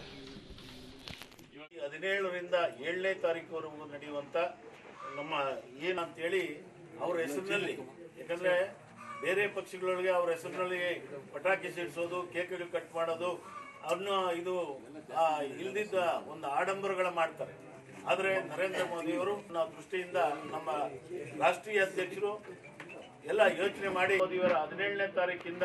ಹದಿನೇಳರಿಂದ ಏಳನೇ ತಾರೀಕುವರೆಗೂ ನಡೆಯುವಂಥ ನಮ್ಮ ಏನಂತೇಳಿ ಅವ್ರ ಹೆಸರಿನಲ್ಲಿ, ಯಾಕಂದರೆ ಬೇರೆ ಪಕ್ಷಗಳೊಳಗೆ ಅವ್ರ ಹೆಸರಿನಲ್ಲಿ ಪಟಾಕಿ ಸಿಡಿಸೋದು, ಕೇಕ್ಗಳು ಕಟ್ ಮಾಡೋದು, ಅವನ್ನ ಇದು ಇಲ್ದಿದ್ದ ಒಂದು ಆಡಂಬರಗಳ ಮಾಡ್ತಾರೆ. ಆದರೆ ನರೇಂದ್ರ ಮೋದಿಯವರು ನಾವು ದೃಷ್ಟಿಯಿಂದ ನಮ್ಮ ರಾಷ್ಟ್ರೀಯ ಅಧ್ಯಕ್ಷರು ಎಲ್ಲ ಯೋಚನೆ ಮಾಡಿ ಮೋದಿಯವರ ಹದಿನೇಳನೇ ತಾರೀಕಿಂದ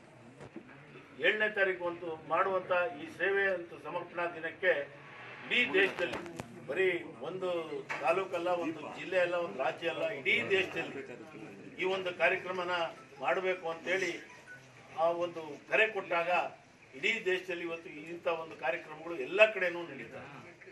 ಏಳನೇ ತಾರೀಕು ಅಂತೂ ಮಾಡುವಂಥ ಈ ಸೇವೆ ಅಂತೂ ಸಮರ್ಪಣಾ ದಿನಕ್ಕೆ ಇಡೀ ದೇಶದಲ್ಲಿ, ಬರೀ ಒಂದು ತಾಲೂಕಲ್ಲ, ಒಂದು ಜಿಲ್ಲೆ ಅಲ್ಲ, ಒಂದು ರಾಜ್ಯ ಅಲ್ಲ, ಇಡೀ ದೇಶದಲ್ಲಿ ಈ ಒಂದು ಕಾರ್ಯಕ್ರಮನ ಮಾಡಬೇಕು ಅಂತೇಳಿ ಆ ಒಂದು ಕರೆ ಕೊಟ್ಟಾಗ ಇಡೀ ದೇಶದಲ್ಲಿ ಇವತ್ತು ಇಂಥ ಒಂದು ಕಾರ್ಯಕ್ರಮಗಳು ಎಲ್ಲ ಕಡೆನೂ ನಡೀತಾರೆ.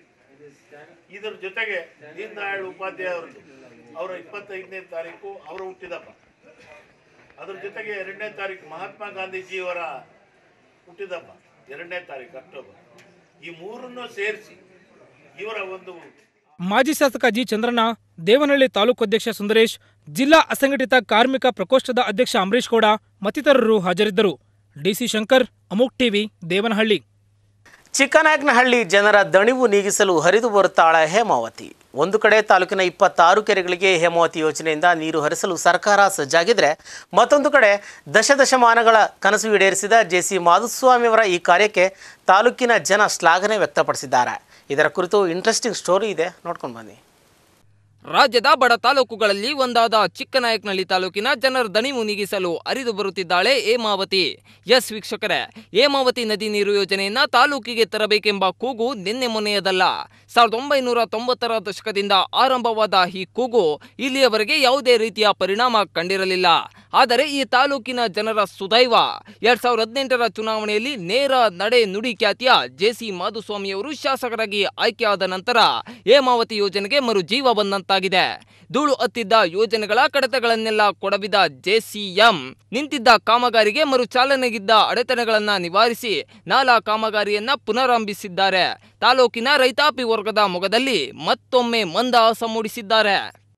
ಇದರ ಜೊತೆಗೆ ದೀನ್ ದಯಾಳ್ ಉಪಾಧ್ಯಾಯ ಅವರದ್ದು ಅವರ ಇಪ್ಪತ್ತೈದನೇ ತಾರೀಕು ಅವರು ಹುಟ್ಟಿದಪ್ಪ. ಅದ್ರ ಜೊತೆಗೆ ಎರಡನೇ ತಾರೀಕು ಮಹಾತ್ಮ ಗಾಂಧೀಜಿಯವರ ಹುಟ್ಟಿದಪ್ಪ, ಎರಡನೇ ತಾರೀಕು ಅಕ್ಟೋಬರ್. ಈ ಮೂರನ್ನು ಸೇರಿಸಿ ಇವರ ಒಂದು ಮಾಜಿ ಶಾಸಕ ಜಿ ಚಂದ್ರಣ್ಣ, ದೇವನಹಳ್ಳಿ ತಾಲೂಕು ಅಧ್ಯಕ್ಷ ಸುಂದರೇಶ್, ಜಿಲ್ಲಾ ಅಸಂಘಟಿತ ಕಾರ್ಮಿಕ ಪ್ರಕೋಷ್ಠದ ಅಧ್ಯಕ್ಷ ಅಂಬರೀಶ್ ಗೌಡ ಮತ್ತಿತರರು ಹಾಜರಿದ್ದರು. ಡಿಸಿ ಶಂಕರ್, ಅಮೋಕ್ ಟಿವಿ, ದೇವನಹಳ್ಳಿ. ಚಿಕ್ಕನಾಯಕನಹಳ್ಳಿ ಜನರ ದಣಿವು ನೀಗಿಸಲು ಹರಿದು ಬರುತ್ತಾಳ ಹೇಮಾವತಿ. ಒಂದು ಕಡೆ ತಾಲೂಕಿನ ಇಪ್ಪತ್ತಾರು ಕೆರೆಗಳಿಗೆ ಹೇಮಾವತಿ ಯೋಜನೆಯಿಂದ ನೀರು ಹರಿಸಲು ಸರ್ಕಾರ ಸಜ್ಜಾಗಿದ್ರೆ, ಮತ್ತೊಂದು ಕಡೆ ದಶದಶಮಾನಗಳ ಕನಸು ಈಡೇರಿಸಿದ ಜೆಸಿ ಮಾಧುಸ್ವಾಮಿಯವರ ಈ ಕಾರ್ಯಕ್ಕೆ ತಾಲೂಕಿನ ಜನ ಶ್ಲಾಘನೆ ವ್ಯಕ್ತಪಡಿಸಿದ್ದಾರೆ. ಇದರ ಕುರಿತು ಇಂಟ್ರೆಸ್ಟಿಂಗ್ ಸ್ಟೋರಿ ಇದೆ, ನೋಡ್ಕೊಂಡು ಬನ್ನಿ. ರಾಜ್ಯದ ಬಡ ತಾಲೂಕುಗಳಲ್ಲಿ ಒಂದಾದ ಚಿಕ್ಕನಾಯಕನಹಳ್ಳಿ ತಾಲೂಕಿನ ಜನರ ದಣಿವು ನೀಗಿಸಲು ಹರಿದು ಬರುತ್ತಿದ್ದಾಳೆ ಹೇಮಾವತಿ. ಎಸ್ ವೀಕ್ಷಕರೇ, ಹೇಮಾವತಿ ನದಿ ನೀರು ಯೋಜನೆಯನ್ನ ತಾಲೂಕಿಗೆ ತರಬೇಕೆಂಬ ಕೂಗು ನಿನ್ನೆ ಮೊನ್ನೆಯದಲ್ಲ. ಸಾವಿರದ ಒಂಬೈನೂರ ತೊಂಬತ್ತರ ದಶಕದಿಂದ ಆರಂಭವಾದ ಈ ಕೂಗು ಇಲ್ಲಿಯವರೆಗೆ ಯಾವುದೇ ರೀತಿಯ ಪರಿಣಾಮ ಕಂಡಿರಲಿಲ್ಲ. ಆದರೆ ಈ ತಾಲೂಕಿನ ಜನರ ಸುದೈವ, ಎರಡ್ ಸಾವಿರದ ಹದಿನೆಂಟರ ಚುನಾವಣೆಯಲ್ಲಿ ನೇರ ನಡೆ ನುಡಿ ಖ್ಯಾತಿಯ ಜೆಸಿ ಮಾಧುಸ್ವಾಮಿಯವರು ಶಾಸಕರಾಗಿ ಆಯ್ಕೆಯಾದ ನಂತರ ಹೇಮಾವತಿ ಯೋಜನೆಗೆ ಮರು ಜೀವ ಬಂದಂತಾಗಿದೆ. ಧೂಳು ಹತ್ತಿದ್ದ ಯೋಜನೆಗಳ ಕಡತಗಳನ್ನೆಲ್ಲ ಕೊಡವಿದ ಜೆಸಿಎಂ ನಿಂತಿದ್ದ ಕಾಮಗಾರಿಗೆ ಮರು ಚಾಲನೆಗಿದ್ದ ಅಡೆತಡೆಗಳನ್ನ ನಿವಾರಿಸಿ ನಾಲಾ ಕಾಮಗಾರಿಯನ್ನ ಪುನರಾರಂಭಿಸಿದ್ದಾರೆ. ತಾಲೂಕಿನ ರೈತಾಪಿ ವರ್ಗದ ಮೊಗದಲ್ಲಿ ಮತ್ತೊಮ್ಮೆ ಮಂದಹಾಸ ಮೂಡಿಸಿದ್ದಾರೆ.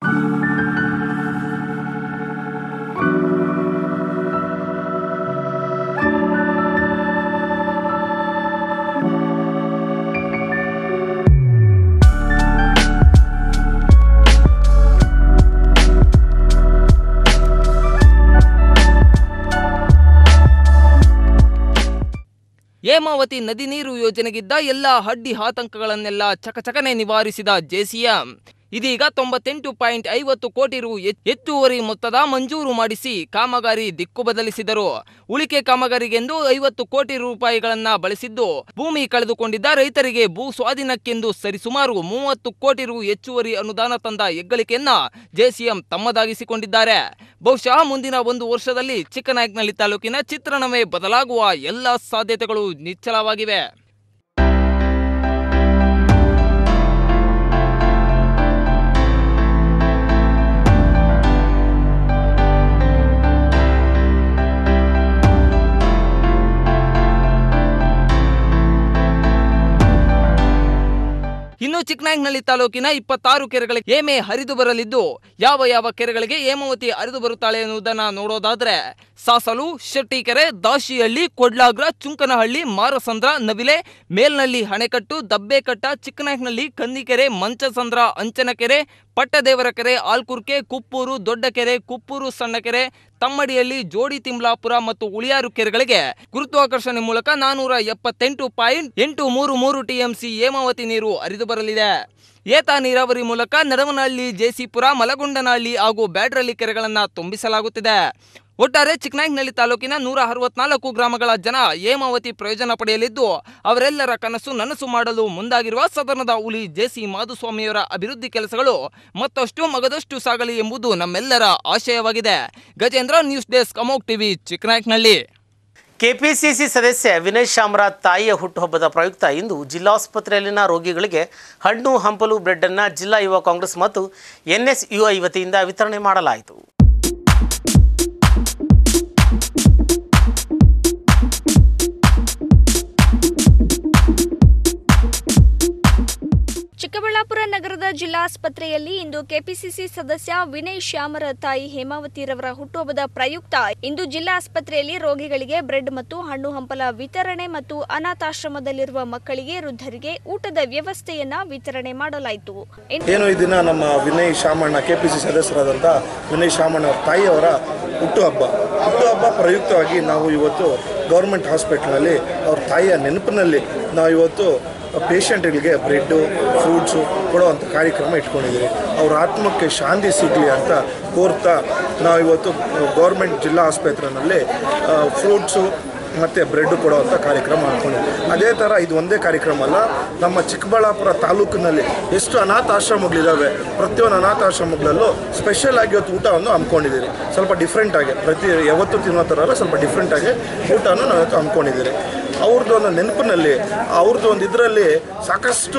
ಹೇಮಾವತಿ ನದಿ ನೀರು ಯೋಜನೆಗಿದ್ದ ಎಲ್ಲ ಅಡ್ಡಿ ಆತಂಕಗಳನ್ನೆಲ್ಲ ಚಕಚಕನೆ ನಿವಾರಿಸಿದ ಜೆಸಿಎಂ ಇದೀಗ ತೊಂಬತ್ತೆಂಟು ಪಾಯಿಂಟ್ ಐವತ್ತು ಕೋಟಿ ರು ಹೆಚ್ಚುವರಿ ಮೊತ್ತದ ಮಂಜೂರು ಮಾಡಿಸಿ ಕಾಮಗಾರಿ ದಿಕ್ಕು ಬದಲಿಸಿದರು. ಉಳಿಕೆ ಕಾಮಗಾರಿಗೆಂದು ಐವತ್ತು ಕೋಟಿ ರೂಪಾಯಿಗಳನ್ನ ಬಳಸಿದ್ದು ಭೂಮಿ ಕಳೆದುಕೊಂಡಿದ್ದ ರೈತರಿಗೆ ಭೂ ಸ್ವಾಧೀನಕ್ಕೆಂದು ಸರಿಸುಮಾರು ಮೂವತ್ತು ಕೋಟಿ ರು ಹೆಚ್ಚುವರಿ ಅನುದಾನ ತಂದ ಹೆಗ್ಗಳಿಕೆಯನ್ನ ಜೆಸಿಎಂ ತಮ್ಮದಾಗಿಸಿಕೊಂಡಿದ್ದಾರೆ. ಬಹುಶಃ ಮುಂದಿನ ಒಂದು ವರ್ಷದಲ್ಲಿ ಚಿಕ್ಕನಾಯಕನಹಳ್ಳಿ ತಾಲೂಕಿನ ಚಿತ್ರಣವೇ ಬದಲಾಗುವ ಎಲ್ಲ ಸಾಧ್ಯತೆಗಳು ನಿಚ್ಚಳವಾಗಿವೆ. ಇನ್ನು ಚಿಕ್ಕನಾಯಕನಹಳ್ಳಿ ತಾಲೂಕಿನ ಇಪ್ಪತ್ತಾರು ಕೆರೆಗಳಿಗೆ ಹೇಮೆ ಹರಿದು ಬರಲಿದ್ದು ಯಾವ ಯಾವ ಕೆರೆಗಳಿಗೆ ಹೇಮಾವತಿ ಹರಿದು ಬರುತ್ತಾಳೆ ಎನ್ನುವುದನ್ನು ನೋಡೋದಾದ್ರೆ ಸಾಸಲು, ಶೆಟ್ಟಿಕೆರೆ, ದಾಶಿಹಳ್ಳಿ, ಕೊಡ್ಲಾಗ್ರ, ಚುಂಕನಹಳ್ಳಿ, ಮಾರಸಂದ್ರ, ನವಿಲೆ, ಮೇಲ್ನಳ್ಳಿ ಅಣೆಕಟ್ಟು, ದಬ್ಬೆಕಟ್ಟ, ಚಿಕ್ಕನಾಯಕನಹಳ್ಳಿ, ಕಂದಿಕೆರೆ, ಮಂಚಸಂದ್ರ, ಅಂಚನಕೆರೆ, ಪಟ್ಟದೇವರ ಕೆರೆ, ಆಲ್ಕುರ್ಕೆ, ಕುಪ್ಪೂರು, ದೊಡ್ಡಕೆರೆ, ಕುಪ್ಪೂರು ಸಣ್ಣಕೆರೆ, ತಮ್ಮಡಿಯಲ್ಲಿ, ಜೋಡಿ ತಿಮ್ಲಾಪುರ ಮತ್ತು ಉಳಿಯಾರು ಕೆರೆಗಳಿಗೆ ಗುರುತ್ವಾಕರ್ಷಣೆ ಮೂಲಕ ನಾನೂರ ಎಪ್ಪತ್ತೆಂಟು ಪಾಯಿಂಟ್ ಎಂಟು ಮೂರು ಮೂರು ಟಿಎಂಸಿ ಹೇಮಾವತಿ ನೀರು ಹರಿದು ಬರಲಿದೆ. ಏತ ನೀರಾವರಿ ಮೂಲಕ ನಡವನಹಳ್ಳಿ, ಜೇಸಿಪುರ, ಮಲಗೊಂಡನಹಳ್ಳಿ ಹಾಗೂ ಬ್ಯಾಡ್ರಳ್ಳಿ ಕೆರೆಗಳನ್ನು ತುಂಬಿಸಲಾಗುತ್ತಿದೆ. ಒಟ್ಟಾರೆ ಚಿಕ್ಕನಾಯಕನಹಳ್ಳಿ ತಾಲೂಕಿನ ನೂರ ಅರವತ್ನಾಲ್ಕು ಗ್ರಾಮಗಳ ಜನ ಹೇಮಾವತಿ ಪ್ರಯೋಜನ ಪಡೆಯಲಿದ್ದು ಅವರೆಲ್ಲರ ಕನಸು ನನಸು ಮಾಡಲು ಮುಂದಾಗಿರುವ ಸದನದ ಹುಲಿ ಜೆಸಿ ಮಾಧುಸ್ವಾಮಿಯವರ ಅಭಿವೃದ್ಧಿ ಕೆಲಸಗಳು ಮತ್ತಷ್ಟು ಮಗದಷ್ಟು ಸಾಗಲಿ ಎಂಬುದು ನಮ್ಮೆಲ್ಲರ ಆಶಯವಾಗಿದೆ. Gajendra, news desk, Amogh TV, Chikkanayakanahalli. KPCC ಸದಸ್ಯ ವಿನಯ್ ಶಾಮರ ತಾಯಿಯ ಹುಟ್ಟುಹಬ್ಬದ ಪ್ರಯುಕ್ತ ಇಂದು ಜಿಲ್ಲಾಸ್ಪತ್ರೆಯಲ್ಲಿನ ರೋಗಿಗಳಿಗೆ ಹಣ್ಣು ಹಂಪಲು ಬ್ರೆಡ್ ಅನ್ನು ಜಿಲ್ಲಾ ಯುವ ಕಾಂಗ್ರೆಸ್ ಮತ್ತು ಎನ್ಎಸ್ಯುಐ ವತಿಯಿಂದ ವಿತರಣೆ ಮಾಡಲಾಯಿತು. ಚಿಕ್ಕಬಳ್ಳಾಪುರ ನಗರದ ಜಿಲ್ಲಾಸ್ಪತ್ರೆಯಲ್ಲಿ ಇಂದು ಕೆಪಿಸಿಸಿ ಸದಸ್ಯ ವಿನಯ್ ಶಾಮರ ತಾಯಿ ಹೇಮಾವತಿರವರ ಹುಟ್ಟುಹಬ್ಬದ ಪ್ರಯುಕ್ತ ಇಂದು ಜಿಲ್ಲಾಸ್ಪತ್ರೆಯಲ್ಲಿ ರೋಗಿಗಳಿಗೆ ಬ್ರೆಡ್ ಮತ್ತು ಹಣ್ಣು ಹಂಪಲ ವಿತರಣೆ ಮತ್ತು ಅನಾಥಾಶ್ರಮದಲ್ಲಿರುವ ಮಕ್ಕಳಿಗೆ ವೃದ್ಧರಿಗೆ ಊಟದ ವ್ಯವಸ್ಥೆಯನ್ನ ವಿತರಣೆ ಮಾಡಲಾಯಿತು. ಏನು ಈ ದಿನ ನಮ್ಮ ವಿನಯ್ ಶಾಮಣ್ಣ ಕೆಪಿಸಿ ಸದಸ್ಯರಾದಂಥ ವಿನಯ್ ಶಾಮಣ್ಣ ಅವರ ತಾಯಿಯವರ ಹುಟ್ಟುಹಬ್ಬ ಹುಟ್ಟುಹಬ್ಬ ಪ್ರಯುಕ್ತವಾಗಿ ನಾವು ಇವತ್ತು ಗೌರ್ಮೆಂಟ್ ಹಾಸ್ಪಿಟಲ್ನಲ್ಲಿ ಅವ್ರ ತಾಯಿಯ ನೆನಪಿನಲ್ಲಿ ನಾವು ಇವತ್ತು ಪೇಷಂಟ್ಗಳಿಗೆ ಬ್ರೆಡ್ಡು ಫ್ರೂಟ್ಸು ಕೊಡುವಂಥ ಕಾರ್ಯಕ್ರಮ ಇಟ್ಕೊಂಡಿದ್ದೀವಿ. ಅವ್ರ ಆತ್ಮಕ್ಕೆ ಶಾಂತಿ ಸಿಗಲಿ ಅಂತ ಕೋರ್ತಾ ನಾವು ಇವತ್ತು ಗೌರ್ಮೆಂಟ್ ಜಿಲ್ಲಾ ಆಸ್ಪತ್ರೆಯಲ್ಲಿ ಫ್ರೂಟ್ಸು ಮತ್ತು ಬ್ರೆಡ್ಡು ಕೊಡುವಂಥ ಕಾರ್ಯಕ್ರಮ ಅಂದ್ಕೊಂಡಿದ್ದೀವಿ. ಅದೇ ಥರ ಇದು ಒಂದೇ ಕಾರ್ಯಕ್ರಮ ಅಲ್ಲ, ನಮ್ಮ ಚಿಕ್ಕಬಳ್ಳಾಪುರ ತಾಲೂಕಿನಲ್ಲಿ ಎಷ್ಟು ಅನಾಥಾಶ್ರಮಗಳಿದ್ದಾವೆ ಪ್ರತಿಯೊಂದು ಅನಾಥಾಶ್ರಮಗಳಲ್ಲೂ ಸ್ಪೆಷಲ್ ಆಗಿ ಇವತ್ತು ಊಟವನ್ನು ಹಮ್ಮಿಕೊಂಡಿದ್ದೀರಿ. ಸ್ವಲ್ಪ ಡಿಫ್ರೆಂಟಾಗಿ ಪ್ರತಿ ಯಾವತ್ತೂ ತಿನ್ನೋ ಥರ ಸ್ವಲ್ಪ ಡಿಫ್ರೆಂಟಾಗಿ ಊಟವನ್ನು ನಾವು ಇವತ್ತು ಹಮ್ಮಿಕೊಂಡಿದ್ದೀರಿ. ಅವ್ರದ್ದು ಒಂದು ನೆನಪಿನಲ್ಲಿ ಅವ್ರದ್ದು ಒಂದು ಇದರಲ್ಲಿ ಸಾಕಷ್ಟು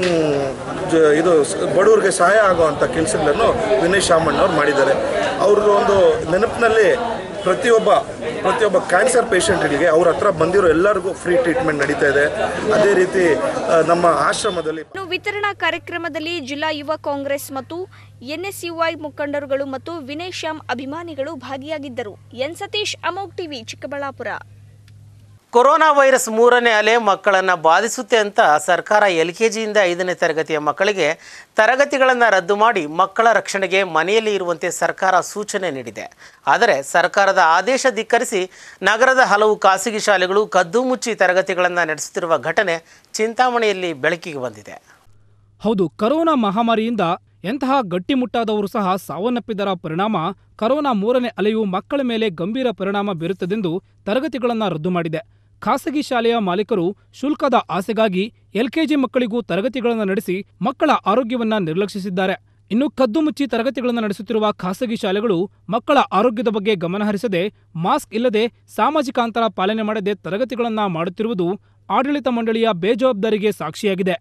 ಇದು ಬಡವರಿಗೆ ಸಹಾಯ ಆಗುವಂಥ ಕೆಲಸಗಳನ್ನು ವಿನಯ್ ಶಾಮಣ್ಣವ್ರು ಮಾಡಿದ್ದಾರೆ. ಅವ್ರದ್ದು ಒಂದು ನೆನಪಿನಲ್ಲಿ ಪ್ರತಿಯೊಬ್ಬ ಪ್ರತಿಯೊಬ್ಬ ಕ್ಯಾನ್ಸರ್ ಪೇಷಂಟ್ಗಳಿಗೆ ಅವ್ರ ಹತ್ರ ಬಂದಿರೋ ಎಲ್ಲರಿಗೂ ಫ್ರೀ ಟ್ರೀಟ್ಮೆಂಟ್ ನಡೀತಾ ಇದೆ. ಅದೇ ರೀತಿ ನಮ್ಮ ಆಶ್ರಮದಲ್ಲಿ ವಿತರಣಾ ಕಾರ್ಯಕ್ರಮದಲ್ಲಿ ಜಿಲ್ಲಾ ಯುವ ಕಾಂಗ್ರೆಸ್ ಮತ್ತು ಎನ್ಎಸ್ಯುಐ ಮುಖಂಡರುಗಳು ಮತ್ತು ವಿನಯ್ ಶ್ಯಾಮ್ ಅಭಿಮಾನಿಗಳು ಭಾಗಿಯಾಗಿದ್ದರು. ಎನ್ ಸತೀಶ್, ಅಮೋಕ್ ಟಿವಿ, ಚಿಕ್ಕಬಳ್ಳಾಪುರ. ಕೊರೋನಾ ವೈರಸ್ ಮೂರನೇ ಅಲೆ ಮಕ್ಕಳನ್ನು ಬಾಧಿಸುತ್ತೆ ಅಂತ ಸರ್ಕಾರ ಎಲ್ ಕೆ ಜಿಯಿಂದ ಐದನೇ ತರಗತಿಯ ಮಕ್ಕಳಿಗೆ ತರಗತಿಗಳನ್ನು ರದ್ದು ಮಾಡಿ ಮಕ್ಕಳ ರಕ್ಷಣೆಗೆ ಮನೆಯಲ್ಲಿ ಇರುವಂತೆ ಸರ್ಕಾರ ಸೂಚನೆ ನೀಡಿದೆ. ಆದರೆ ಸರ್ಕಾರದ ಆದೇಶ ಧಿಕ್ಕರಿಸಿ ನಗರದ ಹಲವು ಖಾಸಗಿ ಶಾಲೆಗಳು ಕದ್ದು ಮುಚ್ಚಿ ತರಗತಿಗಳನ್ನು ನಡೆಸುತ್ತಿರುವ ಘಟನೆ ಚಿಂತಾಮಣಿಯಲ್ಲಿ ಬೆಳಕಿಗೆ ಬಂದಿದೆ. ಹೌದು, ಕರೋನಾ ಮಹಾಮಾರಿಯಿಂದ ಎಂತಹ ಗಟ್ಟಿಮುಟ್ಟಾದವರು ಸಹ ಸಾವನ್ನಪ್ಪಿದರ ಪರಿಣಾಮ ಕರೋನಾ ಮೂರನೇ ಅಲೆಯು ಮಕ್ಕಳ ಮೇಲೆ ಗಂಭೀರ ಪರಿಣಾಮ ಬೀರುತ್ತದೆಂದು ತರಗತಿಗಳನ್ನು ರದ್ದು ಮಾಡಿದೆ. ಖಾಸಗಿ ಶಾಲೆಯ ಮಾಲೀಕರು ಶುಲ್ಕದ ಆಸೆಗಾಗಿ ಎಲ್ಕೆಜಿ ಮಕ್ಕಳಿಗೂ ತರಗತಿಗಳನ್ನು ನಡೆಸಿ ಮಕ್ಕಳ ಆರೋಗ್ಯವನ್ನ ನಿರ್ಲಕ್ಷಿಸಿದ್ದಾರೆ. ಇನ್ನು ಕದ್ದು ಮುಚ್ಚಿ ತರಗತಿಗಳನ್ನು ನಡೆಸುತ್ತಿರುವ ಖಾಸಗಿ ಶಾಲೆಗಳು ಮಕ್ಕಳ ಆರೋಗ್ಯದ ಬಗ್ಗೆ ಗಮನಹರಿಸದೆ ಮಾಸ್ಕ್ ಇಲ್ಲದೆ ಸಾಮಾಜಿಕ ಅಂತರ ಪಾಲನೆ ಮಾಡದೆ ತರಗತಿಗಳನ್ನು ಮಾಡುತ್ತಿರುವುದು ಆಡಳಿತ ಮಂಡಳಿಯ ಬೇಜವಾಬ್ದಾರಿಗೆ ಸಾಕ್ಷಿಯಾಗಿದೆ.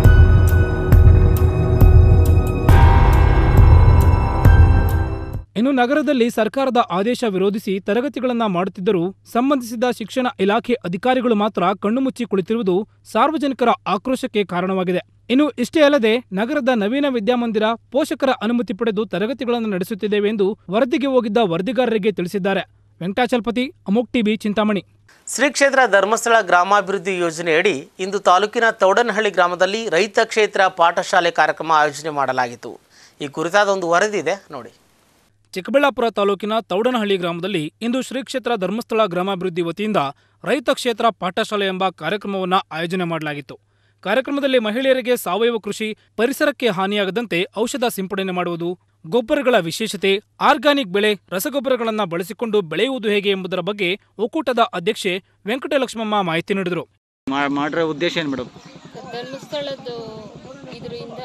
ಇನ್ನು ಇನ್ನು ನಗರದಲ್ಲಿ ಸರ್ಕಾರದ ಆದೇಶ ವಿರೋಧಿಸಿ ತರಗತಿಗಳನ್ನು ಮಾಡುತ್ತಿದ್ದರೂ ಸಂಬಂಧಿಸಿದ ಶಿಕ್ಷಣ ಇಲಾಖೆ ಅಧಿಕಾರಿಗಳು ಮಾತ್ರ ಕಣ್ಣುಮುಚ್ಚಿ ಕುಳಿತಿರುವುದು ಸಾರ್ವಜನಿಕರ ಆಕ್ರೋಶಕ್ಕೆ ಕಾರಣವಾಗಿದೆ. ಇನ್ನು ಇಷ್ಟೇ ಅಲ್ಲದೆ ನಗರದ ನವೀನ ವಿದ್ಯಾಮಂದಿರ ಪೋಷಕರ ಅನುಮತಿ ಪಡೆದು ತರಗತಿಗಳನ್ನು ನಡೆಸುತ್ತಿದ್ದೇವೆ ಎಂದು ವರದಿಗೆ ಹೋಗಿದ್ದ ವರದಿಗಾರರಿಗೆ ತಿಳಿಸಿದ್ದಾರೆ. ವೆಂಕಟಾಚಲಪತಿ, ಅಮೋಕ್ ಟಿವಿ, ಚಿಂತಾಮಣಿ. ಶ್ರೀ ಕ್ಷೇತ್ರ ಧರ್ಮಸ್ಥಳ ಗ್ರಾಮಾಭಿವೃದ್ಧಿ ಯೋಜನೆಯಡಿ ಇಂದು ತಾಲೂಕಿನ ತೌಡನಹಳ್ಳಿ ಗ್ರಾಮದಲ್ಲಿ ರೈತ ಕ್ಷೇತ್ರ ಪಾಠಶಾಲೆ ಕಾರ್ಯಕ್ರಮ ಆಯೋಜನೆ ಮಾಡಲಾಗಿತ್ತು. ಈ ಕುರಿತಾದ ಒಂದು ವರದಿ ಇದೆ ನೋಡಿ. ಚಿಕ್ಕಬಳ್ಳಾಪುರ ತಾಲೂಕಿನ ತೌಡನಹಳ್ಳಿ ಗ್ರಾಮದಲ್ಲಿ ಇಂದು ಶ್ರೀ ಕ್ಷೇತ್ರ ಧರ್ಮಸ್ಥಳ ಗ್ರಾಮಾಭಿವೃದ್ಧಿ ವತಿಯಿಂದ ರೈತ ಕ್ಷೇತ್ರ ಪಾಠಶಾಲೆ ಎಂಬ ಕಾರ್ಯಕ್ರಮವನ್ನು ಆಯೋಜನೆ ಮಾಡಲಾಗಿತ್ತು. ಕಾರ್ಯಕ್ರಮದಲ್ಲಿ ಮಹಿಳೆಯರಿಗೆ ಸಾವಯವ ಕೃಷಿ, ಪರಿಸರಕ್ಕೆ ಹಾನಿಯಾಗದಂತೆ ಔಷಧ ಸಿಂಪಡಣೆ ಮಾಡುವುದು, ಗೊಬ್ಬರಗಳ ವಿಶೇಷತೆ, ಆರ್ಗಾನಿಕ್ ಬೆಳೆ, ರಸಗೊಬ್ಬರಗಳನ್ನು ಬಳಸಿಕೊಂಡು ಬೆಳೆಯುವುದು ಹೇಗೆ ಎಂಬುದರ ಬಗ್ಗೆ ಒಕ್ಕೂಟದ ಅಧ್ಯಕ್ಷೆ ವೆಂಕಟಲಕ್ಷ್ಮಮ್ಮ ಮಾಹಿತಿ ನೀಡಿದರು. ಮಾಡಿರೋ ಉದ್ದೇಶ ಏನು ಮೇಡಮ್? ಧರ್ಮಸ್ಥಳದ ಇದರಿಂದ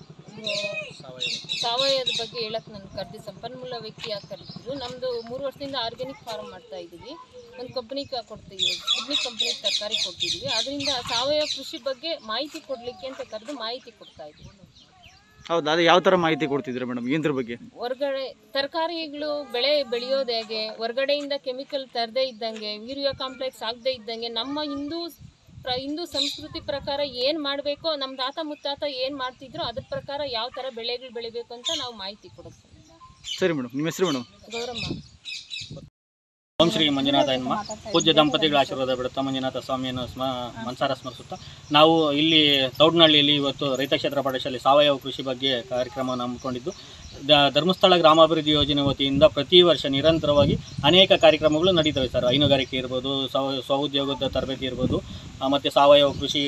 ಸಾವಯವದ ಬಗ್ಗೆ ಹೇಳಕ್ಕೆ ನಾನು ಕರೆದಿ ಸಂಪನ್ಮೂಲ ವ್ಯಕ್ತಿಯಾಗಿ ಕರೆದಿದ್ರು. ನಮ್ಮದು ಮೂರು ವರ್ಷದಿಂದ ಆರ್ಗ್ಯಾನಿಕ್ ಫಾರ್ಮ್ ಮಾಡ್ತಾ ಇದ್ದೀವಿ. ಒಂದು ಕಂಪ್ನಿಗೆ ಕೊಡ್ತೀವಿ, ಕಂಪ್ನಿ ಕಂಪ್ನಿಗೆ ತರಕಾರಿ ಕೊಡ್ತಿದ್ದೀವಿ. ಅದರಿಂದ ಸಾವಯವ ಕೃಷಿ ಬಗ್ಗೆ ಮಾಹಿತಿ ಕೊಡಲಿಕ್ಕೆ ಅಂತ ಕರೆದು ಮಾಹಿತಿ ಕೊಡ್ತಾ ಇದ್ದೀವಿ. ಹೌದಾ? ಅದು ಯಾವ ಥರ ಮಾಹಿತಿ ಕೊಡ್ತಿದ್ದೀರಾ ಮೇಡಮ್? ಏನ್ರ ಬಗ್ಗೆ? ಹೊರಗಡೆ ತರಕಾರಿಗಳು ಬೆಳೆ ಬೆಳೆಯೋದು ಹೇಗೆ, ಹೊರಗಡೆಯಿಂದ ಕೆಮಿಕಲ್ ತರದೇ ಇದ್ದಂಗೆ, ಯೂರಿಯಾ ಕಾಂಪ್ಲೆಕ್ಸ್ ಆಗದೇ ಇದ್ದಂಗೆ, ನಮ್ಮ ಹಿಂದೂ ಪ್ರ ಹಿಂದೂ ಸಂಸ್ಕೃತಿ ಪ್ರಕಾರ ಏನು ಮಾಡಬೇಕೋ, ನಮ್ಮ ತಾತ ಮುತ್ತಾತ ಏನು ಮಾಡ್ತಿದ್ರು ಅದ್ರ ಪ್ರಕಾರ ಯಾವ ಥರ ಬೆಳೆಗಳು ಬೆಳಿಬೇಕು ಅಂತ ನಾವು ಮಾಹಿತಿ ಕೊಡ್ತೀವಿ. ಸರಿ ಮೇಡಮ್, ನಿಮ್ಮ ಹೆಸರು ಮೇಡಮ್? ಗೌರಮ್ಮ. ಓಂ ಶ್ರೀ ಮಂಜುನಾಥ ಎನ್ನುವ ಪೂಜ್ಯ ದಂಪತಿಗಳ ಆಶೀರ್ವಾದ ಬಿಡುತ್ತಾ ಮಂಜುನಾಥ ಸ್ವಾಮಿಯನ್ನು ಸ್ಮ ಮನಸಾರ ಸ್ಮರಿಸುತ್ತಾ ನಾವು ಇಲ್ಲಿ ತೌಡನಹಳ್ಳಿಯಲ್ಲಿ ಇವತ್ತು ರೈತ ಕ್ಷೇತ್ರ ಪಾಠಶಾಲೆ ಸಾವಯವ ಕೃಷಿ ಬಗ್ಗೆ ಕಾರ್ಯಕ್ರಮವನ್ನು ಹಮ್ಮಿಕೊಂಡಿದ್ದು, ದ ಧರ್ಮಸ್ಥಳ ಗ್ರಾಮಾಭಿವೃದ್ಧಿ ಯೋಜನೆ ವತಿಯಿಂದ ಪ್ರತಿ ವರ್ಷ ನಿರಂತರವಾಗಿ ಅನೇಕ ಕಾರ್ಯಕ್ರಮಗಳು ನಡೀತವೆ ಸರ್. ಹೈನುಗಾರಿಕೆ ಇರ್ಬೋದು, ಸ್ವ ಸ್ವಉದ್ಯೋಗದ ತರಬೇತಿ ಇರ್ಬೋದು, ಮತ್ತು ಸಾವಯವ ಕೃಷಿ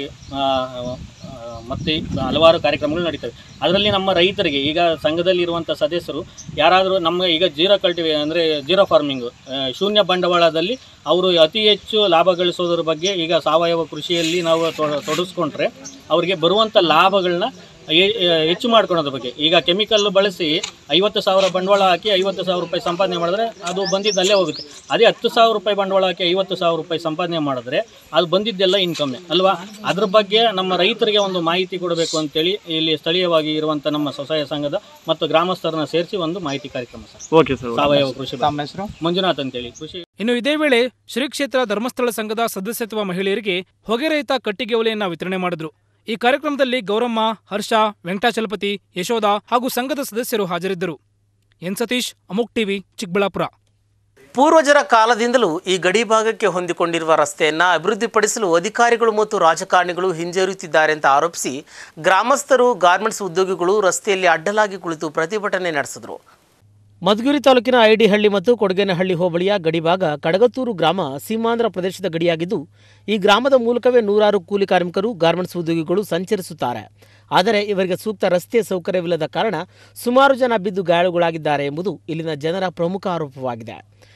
ಮತ್ತು ಹಲವಾರು ಕಾರ್ಯಕ್ರಮಗಳು ನಡೀತವೆ. ಅದರಲ್ಲಿ ನಮ್ಮ ರೈತರಿಗೆ ಈಗ ಸಂಘದಲ್ಲಿರುವಂಥ ಸದಸ್ಯರು ಯಾರಾದರೂ ನಮ್ಮ ಈಗ ಜೀರೋ ಕಲ್ಟಿವೇ ಅಂದರೆ ಜೀರೋ ಫಾರ್ಮಿಂಗು ಶೂನ್ಯ ಬಂಡವಾಳದಲ್ಲಿ ಅವರು ಅತಿ ಹೆಚ್ಚು ಲಾಭ ಗಳಿಸೋದ್ರ ಬಗ್ಗೆ ಈಗ ಸಾವಯವ ಕೃಷಿಯಲ್ಲಿ ನಾವು ತೊಡಗಿಸ್ಕೊಂಡ್ರೆ ಅವರಿಗೆ ಬರುವಂಥ ಲಾಭಗಳನ್ನ ಹೆಚ್ಚು ಮಾಡ್ಕೊಳೋದ್ರ ಬಗ್ಗೆ. ಈಗ ಕೆಮಿಕಲ್ ಬಳಸಿ ಐವತ್ತು ಸಾವಿರ ಬಂಡವಾಳ ಹಾಕಿ ಐವತ್ತು ಸಾವಿರ ರೂಪಾಯಿ ಸಂಪಾದನೆ ಮಾಡಿದ್ರೆ ಅದು ಬಂದಿದ್ದಲ್ಲೇ ಹೋಗುತ್ತೆ. ಅದೇ ಹತ್ತು ಸಾವಿರ ರೂಪಾಯಿ ಬಂಡವಾಳ ಹಾಕಿ ಐವತ್ತು ಸಾವಿರ ರೂಪಾಯಿ ಸಂಪಾದನೆ ಮಾಡಿದ್ರೆ ಅದು ಬಂದಿದ್ದೆಲ್ಲ ಇನ್ಕಮ್ಮೆ ಅಲ್ವಾ? ಅದ್ರ ಬಗ್ಗೆ ನಮ್ಮ ರೈತರಿಗೆ ಒಂದು ಮಾಹಿತಿ ಕೊಡಬೇಕು ಅಂತೇಳಿ ಇಲ್ಲಿ ಸ್ಥಳೀಯವಾಗಿ ಇರುವಂಥ ನಮ್ಮ ಸ್ವಸಹಾಯ ಸಂಘದ ಮತ್ತು ಗ್ರಾಮಸ್ಥರನ್ನ ಸೇರಿಸಿ ಒಂದು ಮಾಹಿತಿ ಕಾರ್ಯಕ್ರಮ ಸರ್. Okay sir. ಸಾವಯವ ಕೃಷಿ ಮಂಜುನಾಥ್ ಅಂತೇಳಿ ಕೃಷಿ. ಇನ್ನು ಇದೇ ವೇಳೆ ಶ್ರೀ ಕ್ಷೇತ್ರ ಧರ್ಮಸ್ಥಳ ಸಂಘದ ಸದಸ್ಯತ್ವ ಮಹಿಳೆಯರಿಗೆ ಹೊಗೆರಹಿತ ಕಟ್ಟಿಗೆ ಒಲೆಯನ್ನ ವಿತರಣೆ ಮಾಡಿದ್ರು. ಈ ಕಾರ್ಯಕ್ರಮದಲ್ಲಿ ಗೌರಮ್ಮ, ಹರ್ಷ, ವೆಂಕಟಾಚಲಪತಿ, ಯಶೋಧ ಹಾಗೂ ಸಂಘದ ಸದಸ್ಯರು ಹಾಜರಿದ್ದರು. ಎನ್ ಸತೀಶ್, ಅಮೋಕ್ ಟಿವಿ, ಚಿಕ್ಕಬಳ್ಳಾಪುರ. ಪೂರ್ವಜರ ಕಾಲದಿಂದಲೂ ಈ ಗಡಿ ಭಾಗಕ್ಕೆ ಹೊಂದಿಕೊಂಡಿರುವ ರಸ್ತೆಯನ್ನು ಅಭಿವೃದ್ಧಿಪಡಿಸಲು ಅಧಿಕಾರಿಗಳು ಮತ್ತು ರಾಜಕಾರಣಿಗಳು ಹಿಂಜರಿಯುತ್ತಿದ್ದಾರೆ ಅಂತ ಆರೋಪಿಸಿ ಗ್ರಾಮಸ್ಥರು, ಗಾರ್ಮೆಂಟ್ಸ್ ಉದ್ಯೋಗಿಗಳು ರಸ್ತೆಯಲ್ಲಿ ಅಡ್ಡಲಾಗಿ ಕುಳಿತು ಪ್ರತಿಭಟನೆ ನಡೆಸಿದರು. ಮಧುಗಿರಿ ತಾಲೂಕಿನ ಐಡಿಹಳ್ಳಿ ಮತ್ತು ಕೊಡಗೇನಹಳ್ಳಿ ಹೋಬಳಿಯ ಗಡಿಭಾಗ ಕಡಗತ್ತೂರು ಗ್ರಾಮ ಸೀಮಾಂಧ್ರ ಪ್ರದೇಶದ ಗಡಿಯಾಗಿದ್ದು, ಈ ಗ್ರಾಮದ ಮೂಲಕವೇ ನೂರಾರು ಕೂಲಿ ಕಾರ್ಮಿಕರು, ಗಾರ್ಮೆಂಟ್ಸ್ ಉದ್ಯೋಗಿಗಳು ಸಂಚರಿಸುತ್ತಾರೆ. ಆದರೆ ಇವರಿಗೆ ಸೂಕ್ತ ರಸ್ತೆ ಸೌಕರ್ಯವಿಲ್ಲದ ಕಾರಣ ಸುಮಾರು ಜನ ಬಿದ್ದು ಗಾಯಾಳುಗಳಾಗಿದ್ದಾರೆ ಎಂಬುದು ಇಲ್ಲಿನ ಜನರ ಪ್ರಮುಖ ಆರೋಪವಾಗಿದೆ.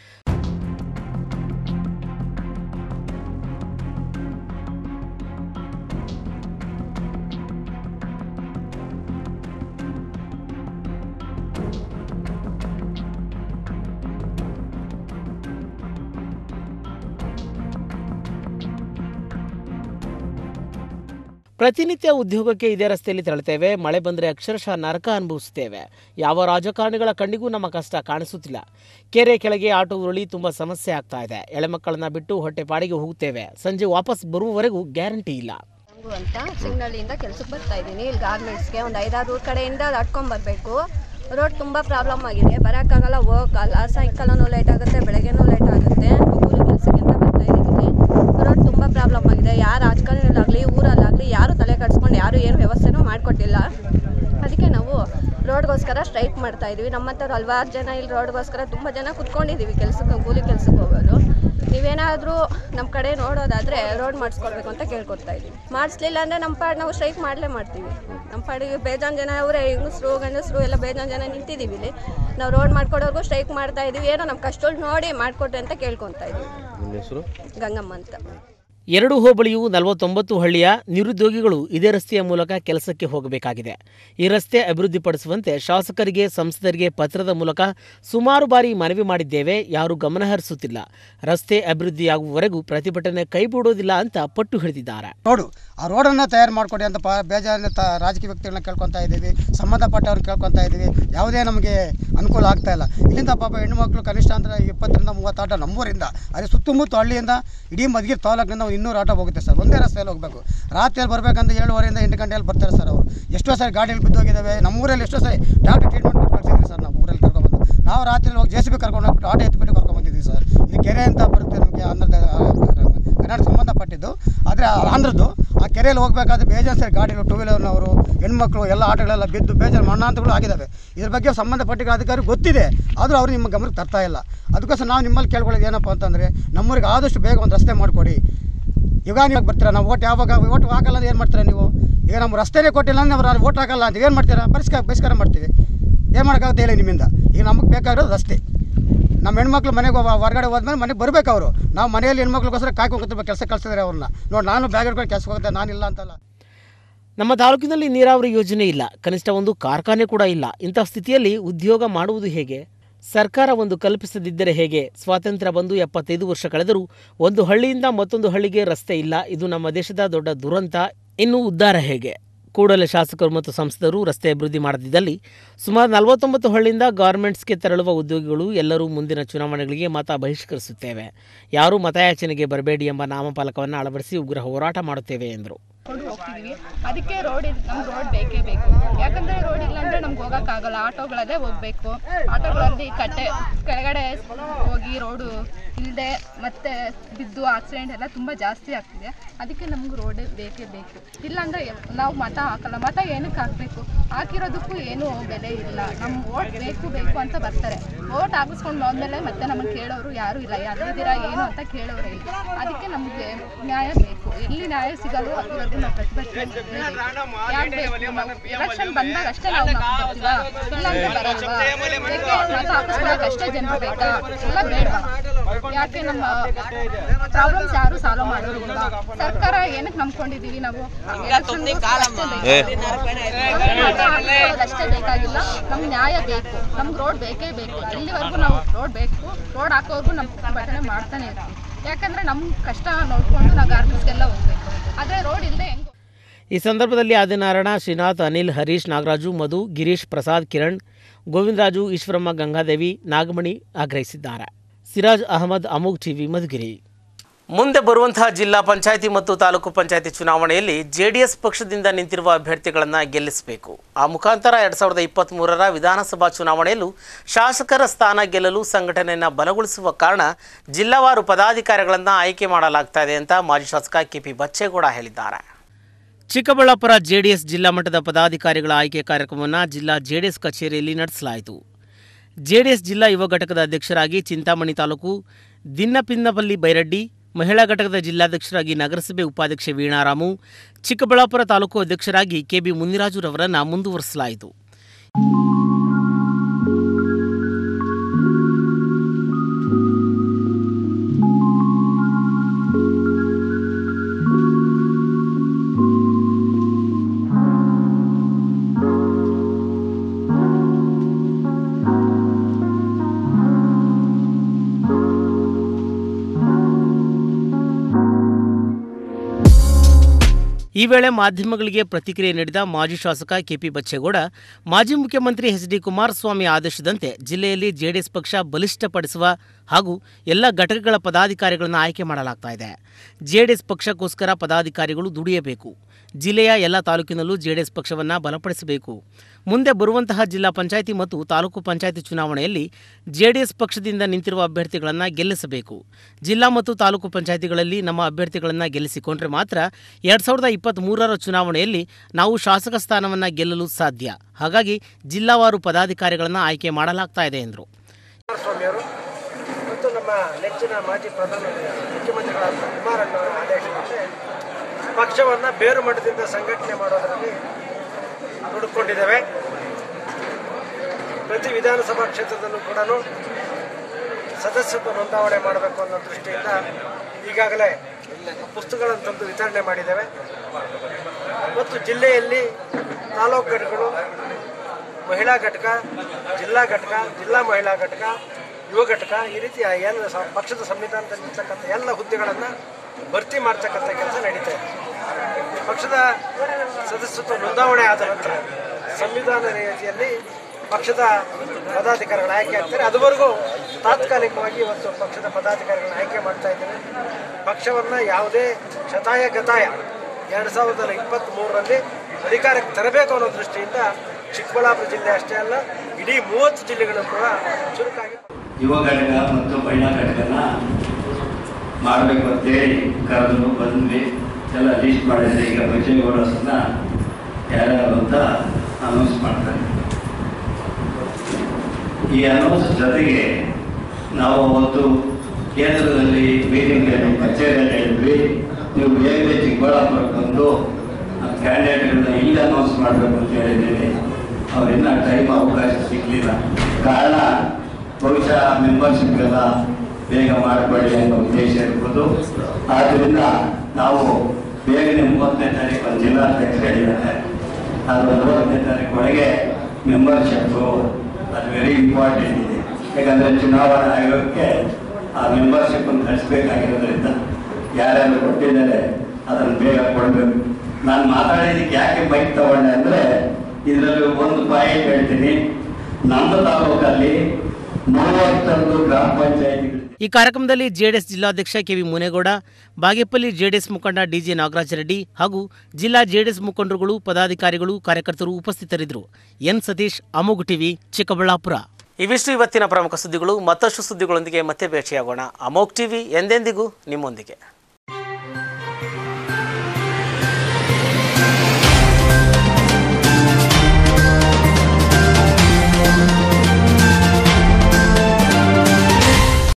ಪ್ರತಿನಿತ್ಯ ಉದ್ಯೋಗಕ್ಕೆ ಇದೇ ರಸ್ತೆಯಲ್ಲಿ ತೆರಳುತ್ತೇವೆ. ಮಳೆ ಬಂದರೆ ಅಕ್ಷರಶಃ ನರಕ ಅನುಭವಿಸುತ್ತೇವೆ. ಯಾವ ರಾಜಕಾರಣಿಗಳ ಕಣ್ಣಿಗೂ ನಮ್ಮ ಕಷ್ಟ ಕಾಣಿಸುತ್ತಿಲ್ಲ. ಕೆರೆ ಕೆಳಗೆ ಆಟೋ ಉರುಳಿ ತುಂಬ ಸಮಸ್ಯೆ ಆಗ್ತಾ ಇದೆ. ಎಳೆಮಕ್ಕಳನ್ನ ಬಿಟ್ಟು ಹೊಟ್ಟೆ ಪಾಡಿಗೆ ಹೋಗುತ್ತೇವೆ. ಸಂಜೆ ವಾಪಸ್ ಬರುವವರೆಗೂ ಗ್ಯಾರಂಟಿ ಇಲ್ಲ ಅಂತ ಸಿಂಗನಹಳ್ಳಿಯಿಂದ ಕೆಲಸಕ್ಕೆ ಬರ್ತಾ ಇದ್ದೀನಿ. ಇಲ್ಲಿ ಗಾರ್ಮೆಂಟ್ಸ್ಗೆ ಒಂದು ಐದಾರು ಕಡೆಯಿಂದ ದಾಟ್ಕೊಂಡು ಬರಬೇಕು. ರೋಡ್ ತುಂಬ ಪ್ರಾಬ್ಲಮ್ ಆಗಿದೆ, ಬರೋಕ್ಕಾಗಲ್ಲ, ಹೋಗೋಕ್ಕಲ್ಲ. ಸಾಯಂಕಾಲನೂ ಲೇಟ್ ಆಗುತ್ತೆ, ಬೆಳಗ್ಗೆನೂ ಲೇಟ್ ಆಗುತ್ತೆ. ಕೂಲಿ ಕೆಲಸಕ್ಕೆ ಅಂತ ಬರ್ತಾ ಇದ್ದೀನಿ. ರೋಡ್ ತುಂಬ ಪ್ರಾಬ್ಲಮ್ ಆಗಿದೆ. ಯಾರು ರಾಜಕಾರಣಿಗಳಾಗಲಿ ಊರಲ್ಲಾಗಲಿ ಯಾರು ತಲೆ ಕಟ್ಸ್ಕೊಂಡು ಯಾರು ಏನು ವ್ಯವಸ್ಥೆನೂ ಮಾಡಿಕೊಟ್ಟಿಲ್ಲ. ಅದಕ್ಕೆ ನಾವು ರೋಡ್ಗೋಸ್ಕರ ಸ್ಟ್ರೈಕ್ ಮಾಡ್ತಾ ಇದ್ದೀವಿ. ನಮ್ಮಂಥವ್ರು ಹಲ್ವಾರು ಜನ ಇಲ್ಲಿ ರೋಡ್ಗೋಸ್ಕರ ತುಂಬ ಜನ ಕುತ್ಕೊಂಡಿದ್ದೀವಿ ಕೆಲಸಕ್ಕೆ, ಕೂಲಿ ಕೆಲಸಕ್ಕೆ ಹೋಗೋರು. ನೀವೇನಾದರೂ ನಮ್ಮ ಕಡೆ ನೋಡೋದಾದರೆ ರೋಡ್ ಮಾಡಿಸ್ಕೊಡ್ಬೇಕು ಅಂತ ಕೇಳ್ಕೊತಾ ಇದ್ದೀವಿ. ಮಾಡಿಸ್ಲಿಲ್ಲ ಅಂದರೆ ನಮ್ಮ ಪಾಡು ನಾವು ಸ್ಟ್ರೈಕ್ ಮಾಡಲೇ ಮಾಡ್ತೀವಿ. ನಮ್ಮ ಪಾಡಿಗೆ ಬೇಜಾನ್ ಜನ ಅವರೇ ಹೆಂಗಸ್ರು ಗಂಡಸರು ಎಲ್ಲ ಬೇಜಾನ್ ಜನ ನಿಂತಿದ್ದೀವಿ ಇಲ್ಲಿ. ನಾವು ರೋಡ್ ಮಾಡ್ಕೊಡೋರ್ಗೂ ಸ್ಟ್ರೈಕ್ ಮಾಡ್ತಾ ಇದ್ದೀವಿ. ಏನೋ ನಮ್ಮ ಕಷ್ಟಗಳು ನೋಡಿ ಮಾಡಿಕೊಟ್ರೆ ಅಂತ ಕೇಳ್ಕೊತಾ ಇದ್ದೀವಿ. ನಿಮ್ಮ ಹೆಸರು? ಗಂಗಮ್ಮ ಅಂತ. ಎರಡು ಹೋಬಳಿಯು ನಲವತ್ತೊಂಬತ್ತು ಹಳ್ಳಿಯ ನಿರುದ್ಯೋಗಿಗಳು ಇದೇ ರಸ್ತೆಯ ಮೂಲಕ ಕೆಲಸಕ್ಕೆ ಹೋಗಬೇಕಾಗಿದೆ. ಈ ರಸ್ತೆ ಅಭಿವೃದ್ಧಿಪಡಿಸುವಂತೆ ಶಾಸಕರಿಗೆ, ಸಂಸದರಿಗೆ ಪತ್ರದ ಮೂಲಕ ಸುಮಾರು ಬಾರಿ ಮನವಿ ಮಾಡಿದ್ದೇವೆ. ಯಾರೂ ಗಮನಹರಿಸುತ್ತಿಲ್ಲ. ರಸ್ತೆ ಅಭಿವೃದ್ಧಿಯಾಗುವವರೆಗೂ ಪ್ರತಿಭಟನೆ ಕೈಬಿಡುವುದಿಲ್ಲ ಅಂತ ಪಟ್ಟು ಹಿಡಿದಿದ್ದಾರೆ. ರೋಡು ಆ ರೋಡನ್ನು ತಯಾರು ಮಾಡಿಕೊಡಿ ಅಂತ ಪ ಬೇಜಾರಿನ ತ ರಾಜಕೀಯ ವ್ಯಕ್ತಿಗಳನ್ನ ಕೇಳ್ಕೊತಾ ಇದ್ದೀವಿ, ಸಂಬಂಧಪಟ್ಟವ್ರನ್ನ ಕೇಳ್ಕೊತಾ ಇದ್ದೀವಿ. ಯಾವುದೇ ನಮಗೆ ಅನುಕೂಲ ಆಗ್ತಾ ಇಲ್ಲ. ಇಲ್ಲಿಂದ ಪಾಪ ಹೆಣ್ಣುಮಕ್ಕಳು ಕನಿಷ್ಠ ಅಂದರೆ ಇಪ್ಪತ್ತರಿಂದ ಮೂವತ್ತು ಆಟೋ ನಮ್ಮೂರಿಂದ, ಅದೇ ಸುತ್ತಮುತ್ತ ಹಳ್ಳಿಯಿಂದ ಇಡೀ ಮಧುಗಿರಿ ತಾಲೂಕಿನಿಂದ ಒಂದು ಇನ್ನೂರು ಆಟೋ ಹೋಗುತ್ತೆ ಸರ್. ಒಂದೇ ರಸ್ತೆಯಲ್ಲಿ ಹೋಗಬೇಕು. ರಾತ್ರಿಯಲ್ಲಿ ಬರಬೇಕಂತ ಏಳುವರೆಯಿಂದ ಎಂಟು ಗಂಟೆಯಲ್ಲಿ ಬರ್ತಾರೆ ಸರ್ ಅವರು. ಎಷ್ಟೋ ಸಾರಿ ಗಾಡಿಯಲ್ಲಿ ಬಿದ್ದೋಗಿದ್ದಾವೆ. ನಮ್ಮೂರಲ್ಲಿ ಎಷ್ಟೋ ಸಾರಿ ಡಾಕ್ಟರ್ ಟ್ರೀಟ್ಮೆಂಟ್ ಕೊಟ್ಟು ಕಳಿಸಿದ್ವಿ ಸರ್. ನಾವು ಊರಲ್ಲಿ ಕರ್ಕೊಂಡ್ಬಂದು ನಾವು ರಾತ್ರಿ ಹೋಗಿ ಜೆ ಸಿ ಬಿ ಕರ್ಕೊಂಡು ಹೋಗ್ಬಿಟ್ಟು ಆಟೋ ಎತ್ಬಿಟ್ಟು ಕರ್ಕೊಂಡ್ಬಂದಿದ್ದೀವಿ ಸರ್. ಇದು ಕೆರೆ ಅಂತ ಬರುತ್ತೆ ನಮಗೆ ಆಂಧ್ರದ ಕನ್ನಡ ಸಂಬಂಧಪಟ್ಟಿದ್ದು. ಆದರೆ ಆಂಧ್ರದ್ದು ಆ ಕೆರೆಯಲ್ಲಿ ಹೋಗಬೇಕಾದ್ರೆ ಬೇಜಾರು ಸರಿ ಗಾಡಿಗಳು, ಟೂ ವೀಲರ್ನವರು, ಹೆಣ್ಮಕ್ಳು ಎಲ್ಲ ಆಟೋಗಳೆಲ್ಲ ಬಿದ್ದು ಬೇಜಾರು ಮಣ್ಣಾಂತಗಳು ಆಗಿದ್ದಾವೆ. ಇದ್ರ ಬಗ್ಗೆ ಸಂಬಂಧಪಟ್ಟ ಅಧಿಕಾರಿ ಗೊತ್ತಿದೆ, ಆದರೂ ಅವರು ನಿಮ್ಮ ಗಮನಕ್ಕೆ ತರ್ತಾ ಇಲ್ಲ. ಅದಕ್ಕೋಸ್ಕರ ನಾವು ನಿಮ್ಮಲ್ಲಿ ಕೇಳ್ಕೊಳ್ಳೋದು ಏನಪ್ಪ ಅಂತಂದರೆ, ನಮ್ಮೂರಿಗೆ ಆದಷ್ಟು ಬೇಗ ಒಂದು ರಸ್ತೆ ಮಾಡಿಕೊಡಿ. ಈಗ ನೀವು ಬರ್ತೀರಾ, ನಾವು ಓಟ್ ಯಾವಾಗ ಓಟ್ ಹಾಕಲ್ಲ ಅಂತ ಏನು ಮಾಡ್ತೀರಾ ನೀವು? ಈಗ ನಮ್ಮ ರಸ್ತೆನೇ ಕೊಟ್ಟಿಲ್ಲ ಅಂದ್ರೆ ನಾವು ಓಟ್ ಹಾಕಲ್ಲ ಅಂತ ಏನು ಮಾಡ್ತೀರಾ? ಪರಿಷ್ಕಾರ ಬಹಿಷ್ಕಾರ ಮಾಡ್ತೀವಿ. ಏನು ಮಾಡೋಕ್ಕಾಗುತ್ತೆ ಹೇಳಿ ನಿಮ್ಮಿಂದ? ಈಗ ನಮಗೆ ಬೇಕಾಗಿರೋದು ರಸ್ತೆ. ನಮ್ಮ ಹೆಣ್ಮಕ್ಳು ಮನೆಗೆ ಹೊರಗಡೆ ಹೋದ್ಮೇಲೆ ಮನೆಗೆ ಬರಬೇಕು ಅವರು. ನಾವು ಮನೆಯಲ್ಲಿ ಹೆಣ್ಮಕ್ಳಿಗೋಸ್ಕರ ಕಾಯ್ಕೊಂಡು ಕೆಲಸ ಕಳಿಸಿದ್ರೆ ಅವ್ರನ್ನ ನೋಡಿ. ನಾನು ಬ್ಯಾಗ್ ಹಿಡ್ಕೊಂಡು ಕೆಲಸ ಹೋಗುತ್ತೆ, ನಾನಿಲ್ಲ ಅಂತಲ್ಲ. ನಮ್ಮ ತಾಲೂಕಿನಲ್ಲಿ ನೀರಾವರಿ ಯೋಜನೆ ಇಲ್ಲ, ಕನಿಷ್ಠ ಒಂದು ಕಾರ್ಖಾನೆ ಕೂಡ ಇಲ್ಲ. ಇಂಥ ಸ್ಥಿತಿಯಲ್ಲಿ ಉದ್ಯೋಗ ಮಾಡುವುದು ಹೇಗೆ? ಸರ್ಕಾರ ಒಂದು ಕಲ್ಪಿಸದಿದ್ದರೆ ಹೇಗೆ? ಸ್ವಾತಂತ್ರ್ಯ ಬಂದು ಎಪ್ಪತ್ತೈದು ವರ್ಷ ಕಳೆದರೂ ಒಂದು ಹಳ್ಳಿಯಿಂದ ಮತ್ತೊಂದು ಹಳ್ಳಿಗೆ ರಸ್ತೆ ಇಲ್ಲ. ಇದು ನಮ್ಮ ದೇಶದ ದೊಡ್ಡ ದುರಂತ. ಇನ್ನು ಉದ್ಧಾರ ಹೇಗೆ? ಕೂಡಲೇ ಶಾಸಕರು ಮತ್ತು ಸಂಸದರು ರಸ್ತೆ ಅಭಿವೃದ್ಧಿ ಮಾಡದಿದ್ದಲ್ಲಿ ಸುಮಾರು ನಲವತ್ತೊಂಬತ್ತು ಹಳ್ಳಿಯಿಂದ ಗಾರ್ಮೆಂಟ್ಸ್ಗೆ ತೆರಳುವ ಉದ್ಯೋಗಿಗಳು ಎಲ್ಲರೂ ಮುಂದಿನ ಚುನಾವಣೆಗಳಿಗೆ ಮತ ಬಹಿಷ್ಕರಿಸುತ್ತೇವೆ. ಯಾರೂ ಮತಯಾಚನೆಗೆ ಬರಬೇಡಿ ಎಂಬ ನಾಮಫಲಕವನ್ನು ಅಳವಡಿಸಿ ಉಗ್ರ ಹೋರಾಟ ಮಾಡುತ್ತೇವೆ ಎಂದರು. ಹೋಗ್ತಿದೀವಿ. ಅದಕ್ಕೆ ರೋಡ್ ನಮ್ಗೆ ರೋಡ್ ಬೇಕೇ ಬೇಕು. ಯಾಕಂದ್ರೆ ರೋಡ್ ಇಲ್ಲ ಅಂದ್ರೆ ನಮ್ಗೆ ಹೋಗೋಕ್ಕಾಗಲ್ಲ. ಆಟೋಗಳಲ್ಲೇ ಹೋಗ್ಬೇಕು. ಆಟೋಗಳಲ್ಲಿ ಕಟ್ಟೆ ಕೆಳಗಡೆ ಹೋಗಿ ರೋಡು ಇಲ್ಲದೆ ಮತ್ತೆ ಬಿದ್ದು ಆಕ್ಸಿಡೆಂಟ್ ಎಲ್ಲ ತುಂಬ ಜಾಸ್ತಿ ಆಗ್ತಿದೆ. ಅದಕ್ಕೆ ನಮ್ಗೆ ರೋಡ್ ಬೇಕೇ ಬೇಕು. ಇಲ್ಲಾಂದ್ರೆ ನಾವು ಮತ ಹಾಕಲ್ಲ. ಮತ ಏನಕ್ಕೆ ಹಾಕಬೇಕು? ಹಾಕಿರೋದಕ್ಕೂ ಏನೂ ಬೆಲೆ ಇಲ್ಲ. ನಮ್ಮ ಓಟ್ ಬೇಕು ಬೇಕು ಅಂತ ಬರ್ತಾರೆ. ಓಟ್ ಹಾಕಿಸ್ಕೊಂಡು ಹೋದ್ಮೇಲೆ ಮತ್ತೆ ನಮಗೆ ಕೇಳೋರು ಯಾರೂ ಇಲ್ಲ. ಯಾವ್ದಿದ್ದೀರಾ ಏನು ಅಂತ ಕೇಳೋರೇ ಇಲ್ಲ. ಅದಕ್ಕೆ ನಮಗೆ ನ್ಯಾಯ ಬೇಕು. ಎಲ್ಲಿ ನ್ಯಾಯ ಸಿಗಲು ಅಲ್ಲಿವರೆಗೂ ನಾವು ಪ್ರತಿಭಟನೆ ಯಾಕೆ ಬೇಕು? ನಾವು ಎಲೆಕ್ಷನ್ ಬಂದಾಗ ಅಷ್ಟೇ ನಾವು ಬರ್ತೀವಾ? ಇಲ್ಲಾಂದ್ರೆ ಬರಲ್ವಾ? ಯಾಕೆ ಮತ ಹಾಕಿಸ್ಕೊಳ್ಳೋಕೆ ಅಷ್ಟೇ ಜನರು ಬೇಕಾ? ಎಲ್ಲ ಬೇಡವಾ? ಯಾಕೆ ನಮ್ಮ ಪ್ರಾಬ್ಲಮ್ಸ್ ಯಾರು ಸಾಲ್ವ್ ಮಾಡೋದಿಲ್ಲ? ಸರ್ಕಾರ ಏನಕ್ಕೆ ನಂಬ್ಕೊಂಡಿದೀವಿ ನಾವು? ಅಷ್ಟೇ ಬೇಕಾಗಿಲ್ಲ. ನಮ್ಗೆ ನ್ಯಾಯ ಬೇಕು. ನಮ್ಗೆ ರೋಡ್ ಬೇಕೇ ಬೇಕು. ಎಲ್ಲಿವರೆಗೂ ನಾವು ರೋಡ್ ಬೇಕು. ರೋಡ್ ಹಾಕೋವರೆಗೂ ನಮ್ಮ ಪ್ರತಿಭಟನೆ ಮಾಡ್ತಾನೆ ಇರ್ತೀವಿ. ಯಾಕಂದ್ರೆ ನಮ್ಮ ಕಷ್ಟ ನೋಡ್ಕೊಂಡು ನಾವು ಗಾರ್ಮೆಂಟ್ಸ್ಗೆಲ್ಲ ಹೋಗ್ಬೇಕು. ಆದರೆ ರೋಡ್ ಇಲ್ಲದೆ ಹೆಂಗೆ? ಈ ಸಂದರ್ಭದಲ್ಲಿ ಆದಿನಾರಾಯಣ, ಶ್ರೀನಾಥ್, ಅನಿಲ್, ಹರೀಶ್, ನಾಗರಾಜು, ಮಧು, ಗಿರೀಶ್, ಪ್ರಸಾದ್, ಕಿರಣ್, ಗೋವಿಂದರಾಜು, ಈಶ್ವರಮ್ಮ, ಗಂಗಾದೇವಿ, ನಾಗಮಣಿ ಆಗ್ರಹಿಸಿದ್ದಾರೆ. ಸಿರಾಜ್ ಅಹಮದ್, ಅಮೋಘ್ ಟಿವಿ, ಮಧುಗಿರಿ. ಮುಂದೆ ಬರುವಂತಹ ಜಿಲ್ಲಾ ಪಂಚಾಯಿತಿ ಮತ್ತು ತಾಲೂಕು ಪಂಚಾಯಿತಿ ಚುನಾವಣೆಯಲ್ಲಿ ಜೆಡಿಎಸ್ ಪಕ್ಷದಿಂದ ನಿಂತಿರುವ ಅಭ್ಯರ್ಥಿಗಳನ್ನು ಗೆಲ್ಲಿಸಬೇಕು. ಆ ಮುಖಾಂತರ ಎರಡ್ ಸಾವಿರದ ಇಪ್ಪತ್ತ್ ಮೂರರ ವಿಧಾನಸಭಾ ಚುನಾವಣೆಯಲ್ಲೂ ಶಾಸಕರ ಸ್ಥಾನ ಗೆಲ್ಲಲು ಸಂಘಟನೆಯನ್ನು ಬಲಗೊಳಿಸುವ ಕಾರಣ ಜಿಲ್ಲಾವಾರು ಪದಾಧಿಕಾರಿಗಳನ್ನು ಆಯ್ಕೆ ಮಾಡಲಾಗ್ತಾ ಇದೆ ಅಂತ ಮಾಜಿ ಶಾಸಕ ಕೆಪಿ ಬಚ್ಚೇಗೌಡ ಹೇಳಿದ್ದಾರೆ. ಚಿಕ್ಕಬಳ್ಳಾಪುರ ಜೆಡಿಎಸ್ ಜಿಲ್ಲಾ ಮಟ್ಟದ ಪದಾಧಿಕಾರಿಗಳ ಆಯ್ಕೆ ಕಾರ್ಯಕ್ರಮವನ್ನು ಜಿಲ್ಲಾ ಜೆಡಿಎಸ್ ಕಚೇರಿಯಲ್ಲಿ ನಡೆಸಲಾಯಿತು. ಜೆಡಿಎಸ್ ಜಿಲ್ಲಾ ಯುವ ಘಟಕದ ಅಧ್ಯಕ್ಷರಾಗಿ ಚಿಂತಾಮಣಿ ತಾಲೂಕು ದಿನ್ನಪಿನ್ನಪಲ್ಲಿ ಬೈರಡ್ಡಿ, ಮಹಿಳಾ ಘಟಕದ ಜಿಲ್ಲಾಧ್ಯಕ್ಷರಾಗಿ ನಗರಸಭೆ ಉಪಾಧ್ಯಕ್ಷೆ ವೀಣಾರಾಮು, ಚಿಕ್ಕಬಳ್ಳಾಪುರ ತಾಲೂಕು ಅಧ್ಯಕ್ಷರಾಗಿ ಕೆಬಿ ಮುನಿರಾಜುರವರನ್ನು ಮುಂದುವರಿಸಲಾಯಿತು. ಈ ವೇಳೆ ಮಾಧ್ಯಮಗಳಿಗೆ ಪ್ರತಿಕ್ರಿಯೆ ನೀಡಿದ ಮಾಜಿ ಶಾಸಕ ಕೆಪಿ ಬಚ್ಚೇಗೌಡ, ಮಾಜಿ ಮುಖ್ಯಮಂತ್ರಿ ಎಚ್ ಡಿ ಕುಮಾರಸ್ವಾಮಿ ಆದೇಶದಂತೆ ಜಿಲ್ಲೆಯಲ್ಲಿ ಜೆಡಿಎಸ್ ಪಕ್ಷ ಬಲಿಷ್ಠಪಡಿಸುವ ಹಾಗೂ ಎಲ್ಲ ಘಟಕಗಳ ಪದಾಧಿಕಾರಿಗಳನ್ನು ಆಯ್ಕೆ ಮಾಡಲಾಗ್ತಾ ಇದೆ. ಜೆಡಿಎಸ್ ಪಕ್ಷಕ್ಕೋಸ್ಕರ ಪದಾಧಿಕಾರಿಗಳು ದುಡಿಯಬೇಕು. ಜಿಲ್ಲೆಯ ಎಲ್ಲ ತಾಲೂಕಿನಲ್ಲೂ ಜೆಡಿಎಸ್ ಪಕ್ಷವನ್ನು ಬಲಪಡಿಸಬೇಕು. ಮುಂದೆ ಬರುವಂತಹ ಜಿಲ್ಲಾ ಪಂಚಾಯಿತಿ ಮತ್ತು ತಾಲೂಕು ಪಂಚಾಯಿತಿ ಚುನಾವಣೆಯಲ್ಲಿ ಜೆಡಿಎಸ್ ಪಕ್ಷದಿಂದ ನಿಂತಿರುವ ಅಭ್ಯರ್ಥಿಗಳನ್ನು ಗೆಲ್ಲಿಸಬೇಕು. ಜಿಲ್ಲಾ ಮತ್ತು ತಾಲೂಕು ಪಂಚಾಯಿತಿಗಳಲ್ಲಿ ನಮ್ಮ ಅಭ್ಯರ್ಥಿಗಳನ್ನು ಗೆಲ್ಲಿಸಿಕೊಂಡ್ರೆ ಮಾತ್ರ ಎರಡು ಸಾವಿರದ ಇಪ್ಪತ್ತ್ ಮೂರರ ಚುನಾವಣೆಯಲ್ಲಿ ನಾವು ಶಾಸಕ ಸ್ಥಾನವನ್ನು ಗೆಲ್ಲಲು ಸಾಧ್ಯ. ಹಾಗಾಗಿ ಜಿಲ್ಲಾವಾರು ಪದಾಧಿಕಾರಿಗಳನ್ನು ಆಯ್ಕೆ ಮಾಡಲಾಗ್ತಾ ಇದೆ ಎಂದರು. ಕುಮಾರಸ್ವಾಮಿಯವರು ಮತ್ತು ನಮ್ಮ ನೆಚ್ಚಿನ ಮಾಜಿ ಪ್ರಧಾನ ಮುಖ್ಯಮಂತ್ರಿಗಳಾದ ಕುಮಾರಣ್ಣವರ ಆದೇಶದಂತೆ ಪಕ್ಷವನ್ನು ಬೇರು ಮಟ್ಟದಿಂದ ಸಂಘಟನೆ ಮಾಡೋದರಲ್ಲಿ ತೊಡಕೊಂಡಿದ್ದೇವೆ. ಪ್ರತಿ ವಿಧಾನಸಭಾ ಕ್ಷೇತ್ರದಲ್ಲೂ ಕೂಡ ಸದಸ್ಯತ್ವ ನೋಂದಾವಣೆ ಮಾಡಬೇಕು ಅನ್ನೋ ದೃಷ್ಟಿಯಿಂದ ಈಗಾಗಲೇ ಪುಸ್ತಕಗಳನ್ನು ತಂದು ವಿತರಣೆ ಮಾಡಿದ್ದೇವೆ. ಮತ್ತು ಜಿಲ್ಲೆಯಲ್ಲಿ ತಾಲೂಕು ಘಟಕಗಳು, ಮಹಿಳಾ ಘಟಕ, ಜಿಲ್ಲಾ ಘಟಕ, ಜಿಲ್ಲಾ ಮಹಿಳಾ ಘಟಕ, ಯುವ ಘಟಕ, ಈ ರೀತಿಯ ಎಲ್ಲ ಸ ಪಕ್ಷದ ಸಂವಿಧಾನದಲ್ಲಿರ್ತಕ್ಕಂಥ ಎಲ್ಲ ಹುದ್ದೆಗಳನ್ನು ಭರ್ತಿ ಮಾಡ್ತಕ್ಕಂಥ ಕೆಲಸ ನಡೀತಾ ಇದೆ. ಪಕ್ಷದ ಸದಸ್ಯತ್ವ ನೋಂದಾವಣೆ ಆದ ನಂತರ ಸಂವಿಧಾನ ರೀತಿಯಲ್ಲಿ ಪಕ್ಷದ ಪದಾಧಿಕಾರಿಗಳ ಆಯ್ಕೆ ಆಗ್ತಾರೆ. ಅದುವರೆಗೂ ತಾತ್ಕಾಲಿಕವಾಗಿ ಇವತ್ತು ಪಕ್ಷದ ಪದಾಧಿಕಾರಿಗಳನ್ನ ಆಯ್ಕೆ ಮಾಡ್ತಾ ಇದ್ದೇವೆ. ಪಕ್ಷವನ್ನು ಯಾವುದೇ ಶತಾಯ ಗತಾಯ ಎರಡು ಸಾವಿರದ ಇಪ್ಪತ್ತ್ಮೂರರಲ್ಲಿ ಅಧಿಕಾರಕ್ಕೆ ತರಬೇಕು ಅನ್ನೋ ದೃಷ್ಟಿಯಿಂದ ಚಿಕ್ಕಬಳ್ಳಾಪುರ ಜಿಲ್ಲೆ ಅಷ್ಟೇ ಅಲ್ಲ, ಇಡೀ ಮೂವತ್ತು ಜಿಲ್ಲೆಗಳು ಕೂಡ ಚುರುಕಾಗಿ ಯುವ ಘಟಕ ಮತ್ತು ಮಹಿಳಾ ಘಟಕನ ಮಾಡಬೇಕು ಅಂತೇಳಿ ಕರೆದು ಬಂದ್ವಿ. ಎಲ್ಲ ಲೀಸ್ಟ್ ಮಾಡಿದರೆ ಈಗ ಬಚ್ಚೇಗೌಡರನ್ನ ಯಾರ್ಯಾರು ಅಂತ ಅನೌನ್ಸ್ ಮಾಡ್ತಾರೆ. ಈ ಅನೌನ್ಸ್ ಜೊತೆಗೆ ನಾವು ಅವತ್ತು ಕೇಂದ್ರದಲ್ಲಿ ಮೀಟಿಂಗಲ್ಲಿ ಕಚೇರಿಯಲ್ಲಿ ಹೇಳಿದ್ವಿ, ನೀವು ಬೇಗನೆ ಚಿಕ್ಕಬಳ್ಳಾಪುರಕ್ಕೆ ಬಂದು ಕ್ಯಾಂಡಿಡೇಟ್ಗಳನ್ನ ಇಲ್ಲಿ ಅನೌನ್ಸ್ ಮಾಡಬೇಕು ಅಂತ ಹೇಳಿದ್ದೀವಿ. ಅವರಿನ್ನ ಟೈಮ್ ಅವಕಾಶ ಸಿಗಲಿಲ್ಲ. ಕಾರಣ ಬಹುಶಃ ಮೆಂಬರ್ಶಿಪ್ ಎಲ್ಲ ಬೇಗ ಮಾಡಿಕೊಳ್ಳಿ ಅನ್ನೋ ಉದ್ದೇಶ ಇರ್ಬೋದು. ಆದ್ದರಿಂದ ನಾವು ಬೇಗನೆ ಮೂವತ್ತನೇ ತಾರೀಕು ಒಂದು ಜಿಲ್ಲಾಧ್ಯಕ್ಷರು ಹೇಳಿದ್ದಾರೆ, ಅದು ಮೂವತ್ತನೇ ತಾರೀಕು ಒಳಗೆ ಮೆಂಬರ್ಶಿಪ್ಪು ಅದು ವೆರಿ ಇಂಪಾರ್ಟೆಂಟ್ ಇದೆ. ಯಾಕಂದರೆ ಚುನಾವಣಾ ಆಯೋಗಕ್ಕೆ ಆ ಮೆಂಬರ್ಶಿಪ್ಪನ್ನು ಕಳಿಸ್ಬೇಕಾಗಿರೋದ್ರಿಂದ ಯಾರ್ಯಾರು ಕೊಟ್ಟಿದ್ದಾರೆ ಅದನ್ನು ಬೇಗ ಕೊಡಬೇಕು. ನಾನು ಮಾತಾಡಿದ್ದಕ್ಕೆ ಯಾಕೆ ಬೈಕ್ ತಗೊಂಡೆ ಅಂದರೆ ಇದರಲ್ಲಿ ಒಂದು ಪಾಯಿಂಟ್ ಹೇಳ್ತೀನಿ. ನಮ್ಮ ತಾಲೂಕಲ್ಲಿ ಮೂವತ್ತೊಂದು ಗ್ರಾಮ ಪಂಚಾಯಿತಿಗಳು. ಈ ಕಾರ್ಯಕ್ರಮದಲ್ಲಿ ಜೆಡಿಎಸ್ ಜಿಲ್ಲಾಧ್ಯಕ್ಷ ಕೆವಿ ಮುನೇಗೌಡ, ಬಾಗೇಪಲ್ಲಿ ಜೆಡಿಎಸ್ ಮುಖಂಡ ಡಿಜೆ ನಾಗರಾಜ ರೆಡ್ಡಿ ಹಾಗೂ ಜಿಲ್ಲಾ ಜೆಡಿಎಸ್ ಮುಖಂಡರುಗಳು, ಪದಾಧಿಕಾರಿಗಳು, ಕಾರ್ಯಕರ್ತರು ಉಪಸ್ಥಿತರಿದ್ದರು. N Satish, Amogh TV, Chikkaballapur. ಇವಿಷ್ಟು ಇವತ್ತಿನ ಪ್ರಮುಖ ಸುದ್ದಿಗಳು. ಮತ್ತಷ್ಟು ಸುದ್ದಿಗಳೊಂದಿಗೆ ಮತ್ತೆ ಭೇಟಿಯಾಗೋಣ. ಅಮೋಘ್ ಟಿವಿ ಎಂದೆಂದಿಗೂ ನಿಮ್ಮೊಂದಿಗೆ.